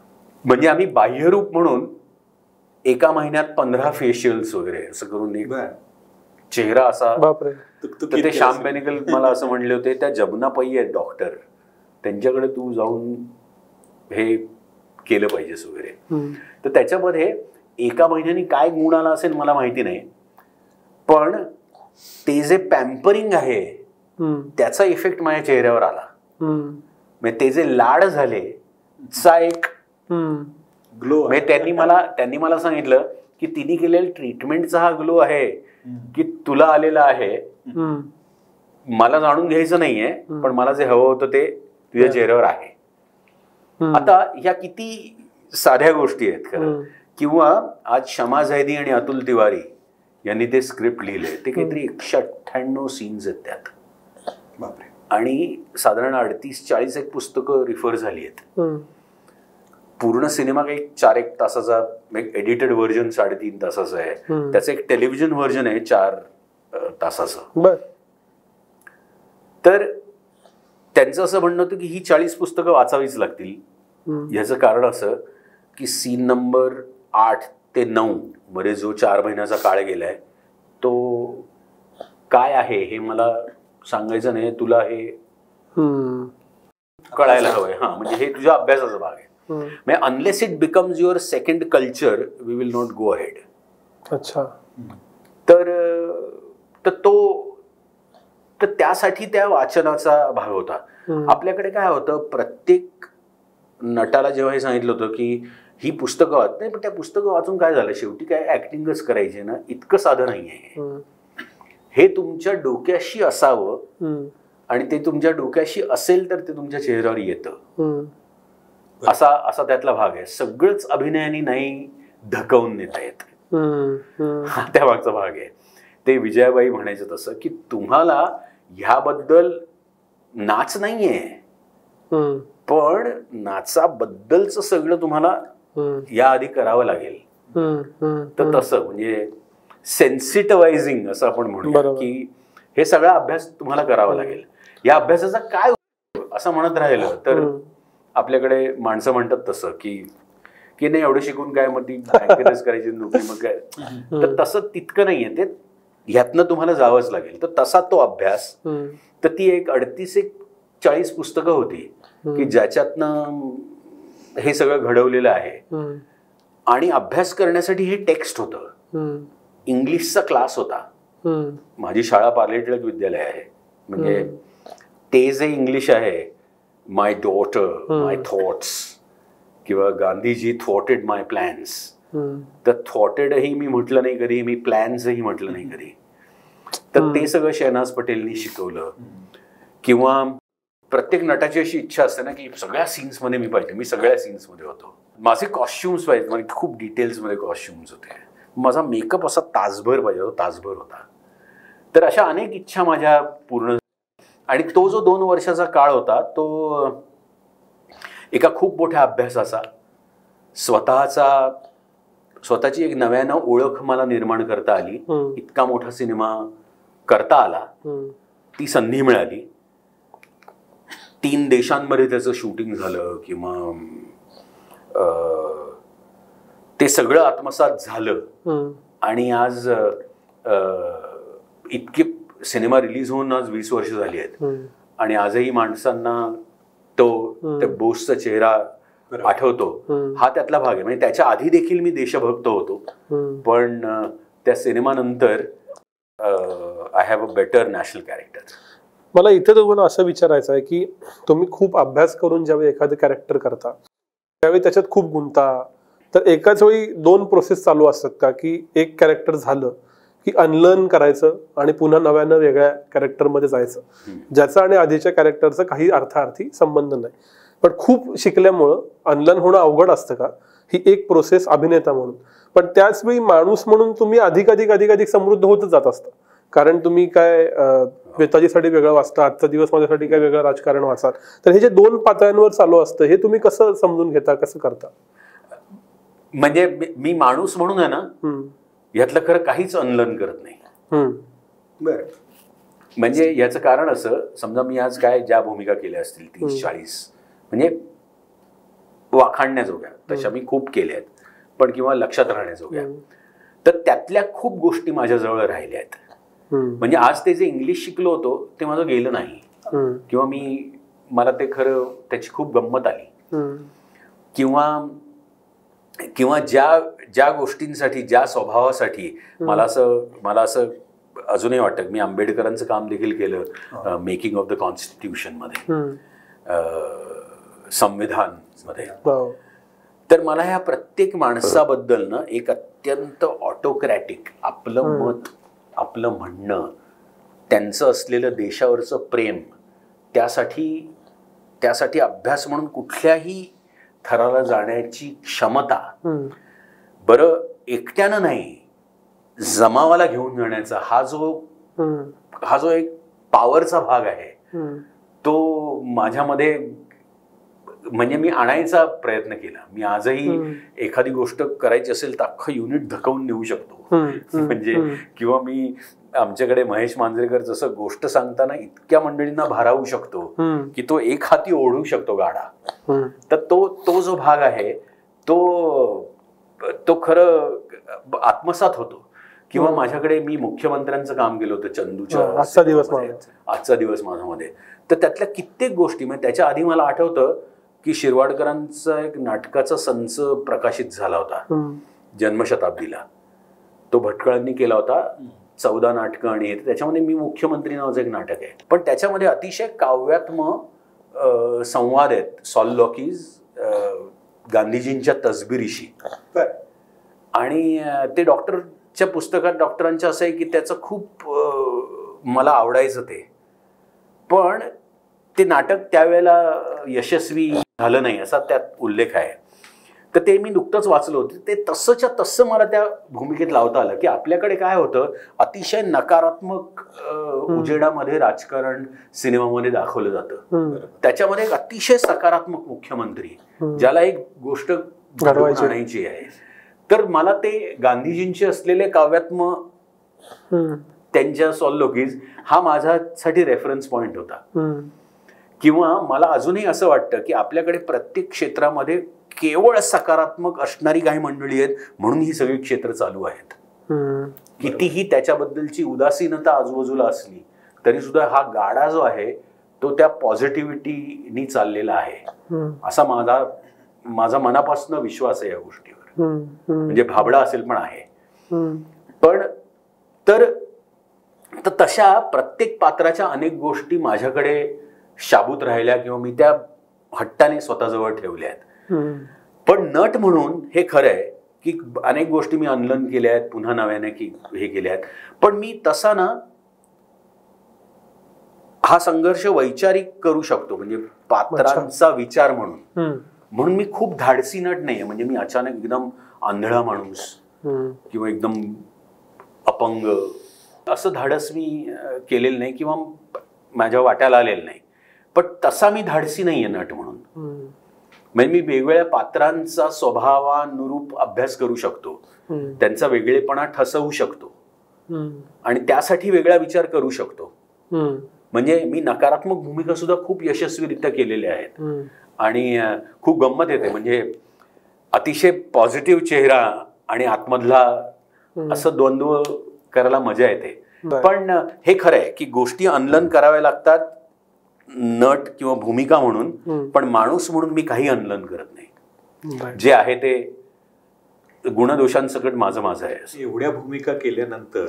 म्हणजे आम्ही बाह्यरूप म्हणून एका महिन्यात पंधरा फेशियल्स वगैरे असं करून एक चेहरा असा. तर ते श्याम बेनेगल मला असं म्हणले होते, त्या जमुना पै आहेत डॉक्टर, त्यांच्याकडे तू जाऊन हे केलं पाहिजेस वगैरे. तर त्याच्यामध्ये एका महिन्यानी काय गुण आला असेल मला माहिती नाही, पण ते जे पॅम्परिंग आहे त्याचा इफेक्ट माझ्या चेहऱ्यावर आला. म्हणजे ते जे लाड झाले चा एक ग्लो. म्हणजे त्यांनी मला त्यांनी मला सांगितलं की तिने केलेल्या ट्रीटमेंटचा हा ग्लो आहे की तुला आलेला आहे. मला जाणून घ्यायचं नाहीये, पण मला जे हवं होतं ते तुझ्या चेहऱ्यावर आहे. आता ह्या किती साध्या गोष्टी आहेत खरं. किंवा आज शमा झैदी आणि अतुल तिवारी यांनी ते स्क्रिप्ट लिहिले, ते काहीतरी एकशे अठ्ठ्याण्णव सीन्स आहेत त्यात. बापरे. आणि साधारण अडतीस चाळीस एक पुस्तकं रिफर झाली आहेत. पूर्ण सिनेमा काही चार एक तासाचा, एक एडिटेड व्हर्जन साडेतीन तासाचं आहे, त्याचं एक टेलिव्हिजन व्हर्जन आहे चार तासाचं. तर त्यांचं असं म्हणणं होतं की ही चाळीस पुस्तकं वाचावीच लागतील. ह्याचं कारण असं की सीन नंबर आठ ते नऊ मध्ये जो चार महिन्याचा काळ गेलाय तो काय आहे हे मला सांगायचं नाही, तुला हे कळायला हवंय. हा, म्हणजे हे तुझ्या अभ्यासाचा भाग आहे. म्हणजे unless it becomes your second culture we will not go ahead. अच्छा. तर तर तो तर त्यासाठी त्या वाचनाचा भाग होता. आपल्याकडे काय होतं, प्रत्येक नटाला जेव्हा हे सांगितलं होतं की ही पुस्तकं वाच, नाही पण त्या पुस्तकं वाचून काय झालं, शेवटी काय ऍक्टिंगच करायची ना, इतकं साधं नाही आहे. हे तुमच्या डोक्याशी असावं आणि ते तुमच्या डोक्याशी असेल तर ते तुमच्या चेहऱ्यावर येतं, असा असा त्यातला भाग आहे. सगळंच अभिनयाने नाही धकवून नेता येत, हा त्या भागचा भाग आहे. ते विजयाबाई म्हणायचं तसं की तुम्हाला ह्याबद्दल नाच नाहीये, पण नाचाबद्दलच सगळं तुम्हाला याआधी करावं लागेल. तर तसं म्हणजे सेन्सिटिव्हायझिंग असं आपण म्हणूया की हे सगळा अभ्यास तुम्हाला करावा लागेल. या अभ्यासाचा काय असं म्हणत राहिलं तर आपल्याकडे माणसं म्हणतात तसं की की नाही एवढं शिकून काय, मग ती बँकेतच करायची नोकरी, मग काय. तर तसं तितकं नाहीये ते, ह्यातनं तुम्हाला जावंच लागेल. तर तसा तो अभ्यास. तर ती एक अडतीस एक चाळीस पुस्तकं होती की ज्याच्यातनं हे सगळं घडवलेलं आहे. आणि अभ्यास करण्यासाठी हे टेक्स्ट होतं. इंग्लिशचा क्लास होता. माझी शाळा पार्ले टिळक विद्यालय आहे, म्हणजे ते जे इंग्लिश आहे, माय डॉटर, माय थॉट्स, किंवा गांधीजी थॉटेड माय प्लॅन्स, तर थॉटेडही मी म्हटलं नाही कधी, मी प्लॅन्सही म्हटलं नाही कधी. तर ते सगळं शहनाज पटेलनी शिकवलं. किंवा प्रत्येक नटाची अशी इच्छा असते ना की सगळ्या सीन्समध्ये मी पाहिजे, मी सगळ्या सीन्समध्ये होतो. माझे कॉस्ट्युम्स पाहिजे, मला खूप डिटेल्समध्ये कॉस्ट्युम्स होते. माझा मेकअप असा तासभर पाहिजे, तासभर होता. तर अशा अनेक इच्छा माझ्या पूर्ण. आणि तो जो दोन वर्षाचा काळ होता तो एका खूप मोठ्या अभ्यासाचा, स्वतःचा स्वतःची एक नव्यानं ओळख मला निर्माण करता आली. इतका मोठा सिनेमा करता आला, ती संधी मिळाली. तीन देशांमध्ये त्याचं शूटिंग झालं किंवा ते सगळं आत्मसात झालं. आणि आज इतके सिनेमा रिलीज होऊन आज वीस वर्ष झाली आहेत आणि आजही माणसांना तो त्या बोसचा चेहरा आठवतो. हा त्यातला भाग आहे. म्हणजे त्याच्या आधी देखील मी देशभक्त होतो, पण त्या सिनेमानंतर I have a better national character. मला इथे तुम्हाला असं विचारायचं आहे की तुम्ही खूप अभ्यास करून ज्यावेळी एखादं कॅरेक्टर करता त्यावेळी त्याच्यात खूप गुंता, तर एकाच वेळी दोन प्रोसेस चालू असतात का, की एक कॅरेक्टर झालं की अनलर्न करायचं आणि पुन्हा नव्यानं वेगळ्या कॅरेक्टरमध्ये जायचं, ज्याचा आणि आधीच्या कॅरेक्टरचा काही अर्थार्थी संबंध नाही, पण खूप शिकल्यामुळं अनलर्न होणं अवघड असतं का, ही एक प्रोसेस अभिनेता म्हणून. पण त्याच वेळी माणूस म्हणून तुम्ही अधिक अधिक अधिक अधिक समृद्ध होतच जात असता, कारण तुम्ही काय नेताजीसाठी वेगळं वाचता, आजचा दिवस माझ्यासाठी काय वेगळं राजकारण वाचाल. तर हे जे दोन पातळ्यांवर चालू असतं हे तुम्ही कसं समजून घेता, कसं करता? म्हणजे मी माणूस म्हणून आहे ना, यातलं खरं काहीच अनलर्न करत नाही. बरं. म्हणजे याचं कारण असं, समजा मी आज काय ज्या भूमिका केल्या असतील तीस चाळीस, म्हणजे वाखाणण्याजोग्या, तशा मी खूप केल्या आहेत, पण किंवा लक्षात राहण्याजोग्या. तर त्यातल्या खूप गोष्टी माझ्याजवळ राहिल्या आहेत. म्हणजे आज ते जे इंग्लिश शिकलो होतो ते माझं गेलं नाही, किंवा मी मला ते खरं त्याची खूप गंमत आली, किंवा किंवा ज्या ज्या गोष्टींसाठी, ज्या स्वभावासाठी मला असं मला असं अजूनही वाटतं. मी आंबेडकरांचं काम देखील केलं मेकिंग ऑफ द कॉन्स्टिट्यूशन मध्ये, संविधान मध्ये. तर मला ह्या प्रत्येक माणसाबद्दल ना एक अत्यंत ऑटोक्रॅटिक आपलं मत, आपलं म्हणणं, त्यांचं असलेलं देशावरचं प्रेम, त्यासाठी त्यासाठी अभ्यास म्हणून कुठल्याही थराला जाण्याची क्षमता, बरं एकट्यानं नाही जमावाला घेऊन जाण्याचा हा जो हा जो एक पॉवरचा भाग आहे तो माझ्यामध्ये, म्हणजे मी आणायचा प्रयत्न केला. मी आजही एखादी गोष्ट करायची असेल तर अख्खं युनिट धकवून नेऊ शकतो. म्हणजे किंवा मी आमच्याकडे महेश मांजरेकर जसं गोष्ट सांगताना इतक्या मंडळींना भारावू शकतो की तो एक हाती ओढू शकतो गाडा. तर तो तो जो भाग आहे तो तो खरं आत्मसात होतो. किंवा माझ्याकडे मी मुख्यमंत्र्यांचं काम केलं होतं चंदूच्या आजचा दिवस आजचा दिवस माझ्यामध्ये. तर त्यातल्या कित्येक गोष्टी, म्हणजे त्याच्या आधी मला आठवतं की शिरवाडकरांचा एक नाटकाचा संच प्रकाशित झाला होता जन्मशताब्दीला, तो भटकळांनी केला होता, चौदा नाटकं आणि हे. त्याच्यामध्ये मी मुख्यमंत्री नावाचं एक नाटक आहे, पण त्याच्यामध्ये अतिशय काव्यात्मक संवाद आहेत, सॉलॉकीज गांधीजींच्या तसबिरीशी. आणि ते डॉक्टरच्या पुस्तकात डॉक्टरांच्या असं आहे की त्याचं खूप मला आवडायचं ते, पण ते नाटक त्यावेळेला यशस्वी झालं नाही असा त्यात उल्लेख आहे. तर ते मी नुकतंच वाचलं होतं. ते तसंच्या तसं मला त्या भूमिकेत लावता आलं की आपल्याकडे काय होतं, अतिशय नकारात्मक उजेडामध्ये राजकारण सिनेमामध्ये दाखवलं जातं. त्याच्यामध्ये एक अतिशय सकारात्मक मुख्यमंत्री, ज्याला एक गोष्ट घडवून आणायची आहे. तर मला ते गांधीजींचे असलेले काव्यात्मक त्यांच्या सॉलॉकीज हा माझ्यासाठी रेफरन्स पॉइंट होता. किंवा मला अजूनही असं वाटतं की आपल्याकडे प्रत्येक क्षेत्रामध्ये केवळ सकारात्मक असणारी काही मंडळी आहेत म्हणून ही सगळी क्षेत्र चालू आहेत. कितीही त्याच्याबद्दलची उदासीनता आजूबाजूला असली तरी सुद्धा हा गाडा जो आहे तो त्या पॉझिटिव्हिटीनी चाललेला आहे असा माझा माझा मनापासून विश्वास आहे या गोष्टीवर. म्हणजे भाबडा असेल पण आहे. पण तर तशा प्रत्येक पात्राच्या अनेक गोष्टी माझ्याकडे शाबूत राहिल्या किंवा मी त्या हट्टाने स्वतःजवळ ठेवल्या आहेत. पण नट म्हणून हे खरं आहे की अनेक गोष्टी मी अनलर्न केल्या आहेत, पुन्हा नव्याने की हे केल्या आहेत. पण मी तसा ना हा संघर्ष वैचारिक करू शकतो, म्हणजे पात्रांचा विचार म्हणून. म्हणून मी खूप धाडसी नट नाहीये. म्हणजे मी अचानक एकदम आंधळा माणूस किंवा एकदम अपंग असं धाडस मी केलेलं नाही किंवा माझ्या वाट्याला आलेलं नाही. पण तसा मी धाडसी नाहीये नट म्हणून. म्हणजे मी वेगवेगळ्या पात्रांचा स्वभावानुरूप अभ्यास करू शकतो, त्यांचा वेगळेपणा ठसवू शकतो आणि त्यासाठी वेगळा विचार करू शकतो. म्हणजे मी नकारात्मक भूमिका सुद्धा खूप यशस्वीरित्या केलेल्या आहेत. आणि खूप गंमत येते, म्हणजे अतिशय पॉझिटिव्ह चेहरा आणि आतमधला असं द्वंद्व करायला मजा येते. पण हे खरं आहे की गोष्टी अनलर्न कराव्या लागतात नट किंवा भूमिका म्हणून, पण माणूस म्हणून मी काही अनलर्न करत नाही. जे आहे ते गुणदोषांसकट माझं माझं आहे. एवढ्या भूमिका केल्यानंतर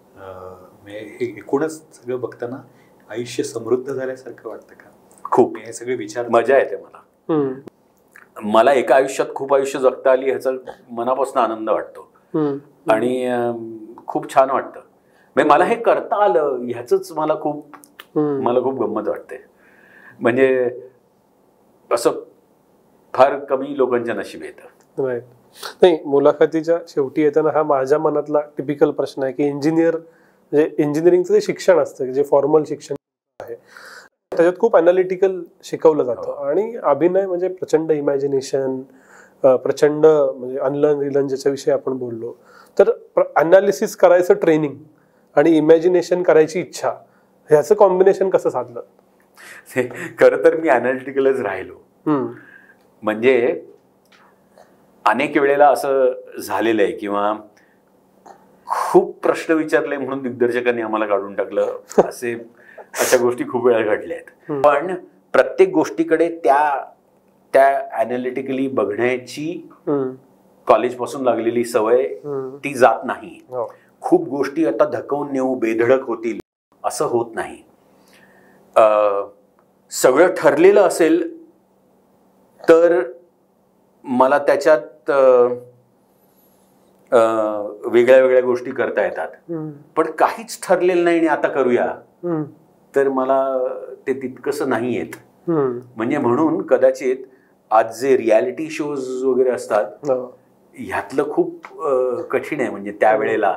एकूणच सगळं बघताना आयुष्य समृद्ध झाल्यासारखं वाटतं का? खूप. हे सगळे विचार मजा येते मला. मला एका आयुष्यात खूप आयुष्य जगता आली ह्याचा मनापासून आनंद वाटतो आणि खूप छान वाटतं. म्हणजे मला हे करता आलं ह्याच मला खूप मला खूप गंमत वाटते. म्हणजे असं फार कमी लोकांच्या नशीब येतं. नाही, मुलाखतीच्या शेवटी येताना हा माझ्या मनातला टिपिकल प्रश्न आहे की इंजिनियर म्हणजे इंजिनिअरिंगचं जे शिक्षण असतं, जे फॉर्मल शिक्षण आहे, त्याच्यात खूप अनालिटिकल शिकवलं जातं आणि अभिनय म्हणजे प्रचंड इमॅजिनेशन, प्रचंड म्हणजे अनलर्न रिलर्न ज्याच्याविषयी आपण बोललो. तर अनालिसिस करायचं ट्रेनिंग आणि इमॅजिनेशन करायची इच्छा, ह्याचं कॉम्बिनेशन कसं साधलं? खरं तर मी अनालिटिकलच राहिलो. म्हणजे अनेक वेळेला असं झालेलं आहे किंवा खूप प्रश्न विचारले म्हणून दिग्दर्शकांनी आम्हाला काढून टाकलं, असे अशा गोष्टी खूप वेळा घडल्या आहेत. पण प्रत्येक गोष्टीकडे त्या त्या अॅनालिटिकली बघण्याची कॉलेजपासून लागलेली सवय ती जात नाही. खूप गोष्टी आता धकवून नेऊ, बेधडक होतील असं होत नाही. सगळं ठरलेलं असेल तर मला त्याच्यात वेगळ्या वेगळ्या गोष्टी करता येतात. पण काहीच ठरलेलं नाही आणि आता करूया तर मला ते तितकंसं नाही येत. म्हणजे म्हणून कदाचित आज जे रियालिटी शोज वगैरे असतात ह्यातलं खूप कठीण आहे. म्हणजे त्यावेळेला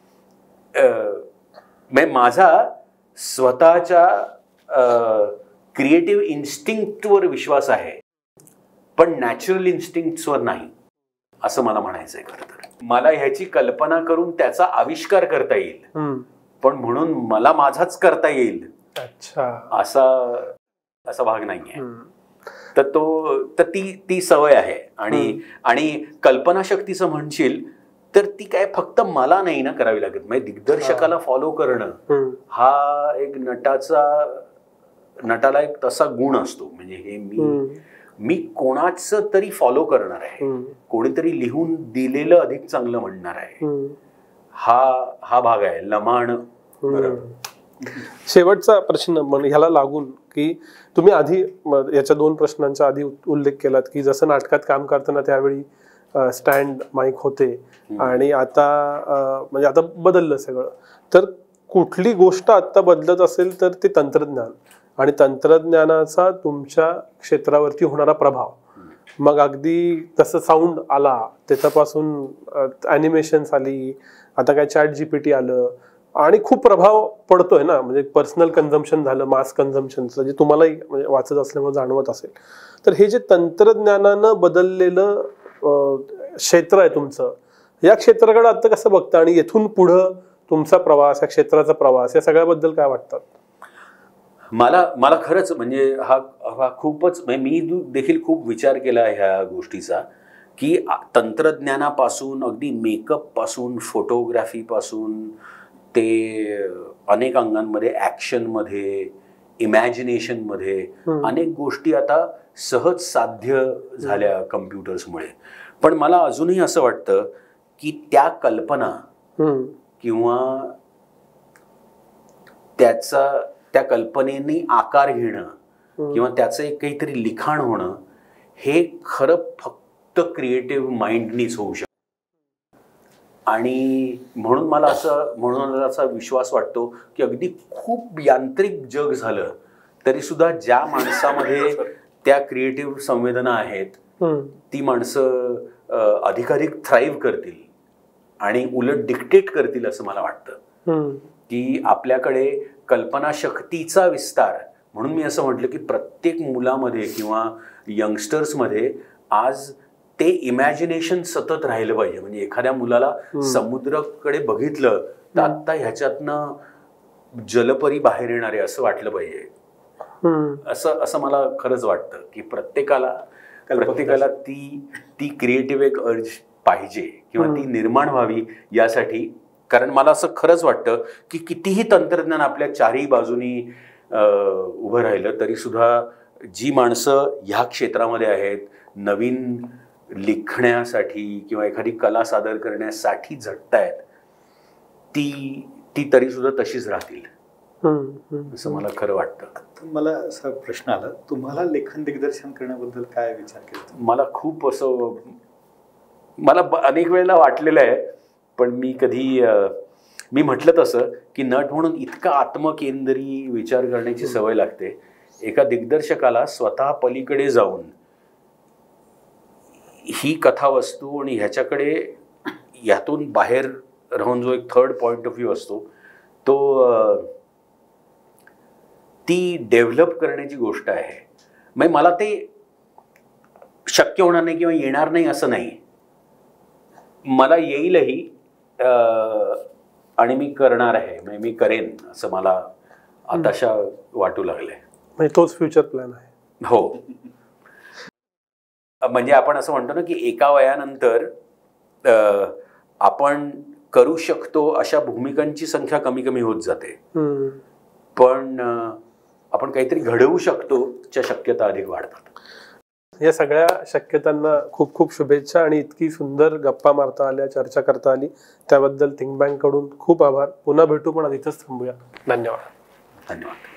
माझा स्वतःच्या क्रिएटिव्ह इन्स्टिंक्टवर विश्वास आहे पण नॅचरल इन्स्टिंक्ट्सवर नाही असं मला म्हणायचं आहे. खरं तर मला ह्याची कल्पना करून त्याचा आविष्कार करता येईल पण म्हणून मला माझाच करता येईल अच्छा असा असा भाग नाहीये. तर तो तर ती ती सवय आहे. आणि आणि कल्पनाशक्तीचं म्हणशील तर ती काय फक्त मला नाही ना करावी लागत. म्हणजे दिग्दर्शकाला फॉलो करणं हा एक नटाचा नटाला एक तसा गुण असतो. म्हणजे हे मी मी कोणाचं तरी फॉलो करणार आहे, कोणीतरी लिहून दिलेलं अधिक चांगलं म्हणणार आहे, हा हा भाग आहे लमाण. शेवटचा प्रश्न म्हणजे ह्याला लागून की तुम्ही आधी याच्या दोन प्रश्नांचा आधी उल्लेख केलात की जसं नाटकात काम करताना त्यावेळी स्टँड माईक होते आणि आता म्हणजे आता बदललं सगळं. तर कुठली गोष्ट आता बदलत असेल तर ते तंत्रज्ञान आणि तंत्रज्ञानाचा तुमच्या क्षेत्रावरती होणारा प्रभाव. मग अगदी तसं साऊंड आला, त्याच्यापासून ॲनिमेशन्स आली, आता काय चॅट जीपीटी आलं आणि खूप प्रभाव पडतोय ना. म्हणजे पर्सनल कन्झम्पशन झालं, मास कन्झम्पशनचं, जे तुम्हालाही म्हणजे वाचत असल्यामुळे जाणवत असेल. तर हे जे तंत्रज्ञानानं बदललेलं क्षेत्र आहे तुमचं, या क्षेत्राकडे आता कसं बघता आणि येथून पुढं तुमचा प्रवास, या क्षेत्राचा प्रवास, या सगळ्याबद्दल काय वाटतात? मला मला खरंच म्हणजे हा हा खूपच म्हणजे मी देखील खूप विचार केला ह्या गोष्टीचा की तंत्रज्ञानापासून अगदी मेकअप पासून फोटोग्राफी पासून ते अनेक अंगांमध्ये ॲक्शनमध्ये इमॅजिनेशनमध्ये अनेक गोष्टी आता सहज साध्य झाल्या कम्प्युटर्समुळे. पण मला अजूनही असं वाटतं की त्या कल्पना किंवा त्याचा त्या कल्पनेने आकार घेणं किंवा त्याचं एक काहीतरी लिखाण होणं हे खरं फक्त क्रिएटिव्ह माइंडनीच होऊ शकतं. आणि म्हणून मला असं म्हणून असा विश्वास वाटतो की अगदी खूप यांत्रिक जग झालं तरी सुद्धा ज्या माणसामध्ये त्या क्रिएटिव्ह संवेदना आहेत ती माणसं अधिकाधिक थ्राईव्ह करतील आणि उलट डिक्टेट करतील असं मला वाटतं. की आपल्याकडे कल्पनाशक्तीचा विस्तार म्हणून मी असं म्हटलं की प्रत्येक मुलामध्ये किंवा यंगस्टर्समध्ये आज ते इमॅजिनेशन सतत राहिलं पाहिजे. म्हणजे एखाद्या मुलाला समुद्राकडे बघितलं तर आत्ता ह्याच्यातनं जलपरी बाहेर येणारे असं वाटलं पाहिजे. असं असं मला खरंच वाटतं की प्रत्येकाला प्रत्येकाला ती ती क्रिएटिव्ह एक अर्ज पाहिजे किंवा ती निर्माण व्हावी यासाठी. कारण मला असं खरंच वाटतं की कितीही तंत्रज्ञान आपल्या चारही बाजूनी उभं राहिलं तरी सुद्धा जी माणसं ह्या क्षेत्रामध्ये आहेत, नवीन लिखण्यासाठी किंवा एखादी कला सादर करण्यासाठी झटतायत, ती ती तरी सुद्धा तशीच राहतील असं मला खरं वाटतं. मला असा प्रश्न आला, तुम्हाला लेखन दिग्दर्शन करण्याबद्दल काय विचार केला? मला खूप असं मला अनेक वेळेला वाटलेलं आहे पण मी कधी मी म्हटलं तसं की नट म्हणून इतका आत्मकेंद्री विचार करण्याची सवय लागते. एका दिग्दर्शकाला स्वतः पलीकडे जाऊन ही कथावस्तू आणि ह्याच्याकडे ह्यातून बाहेर राहून जो एक थर्ड पॉइंट ऑफ व्ह्यू असतो तो ती डेव्हलप करण्याची गोष्ट आहे. म्हणजे मला ते शक्य होणार नाही किंवा येणार नाही असं नाही, मला येईलही आणि मी करणार आहे. म्हणजे मी करेन असं मला आताशा वाटू लागलंय. म्हणजे तोच फ्युचर प्लॅन आहे. हो. म्हणजे आपण असं म्हणतो ना की एका वयानंतर अ, आपण करू शकतो अशा भूमिकांची संख्या कमी कमी होत जाते, पण अ, आपण काहीतरी घडवू शकतो च्या शक्यता अधिक वाढतात. या सगळ्या शक्यतांना खूप खूप शुभेच्छा आणि इतकी सुंदर गप्पा मारता आल्या, चर्चा करता आली त्याबद्दल थिंक बँक कडून खूप आभार. पुन्हा भेटू, पण आज इथंच थांबूया. धन्यवाद. धन्यवाद.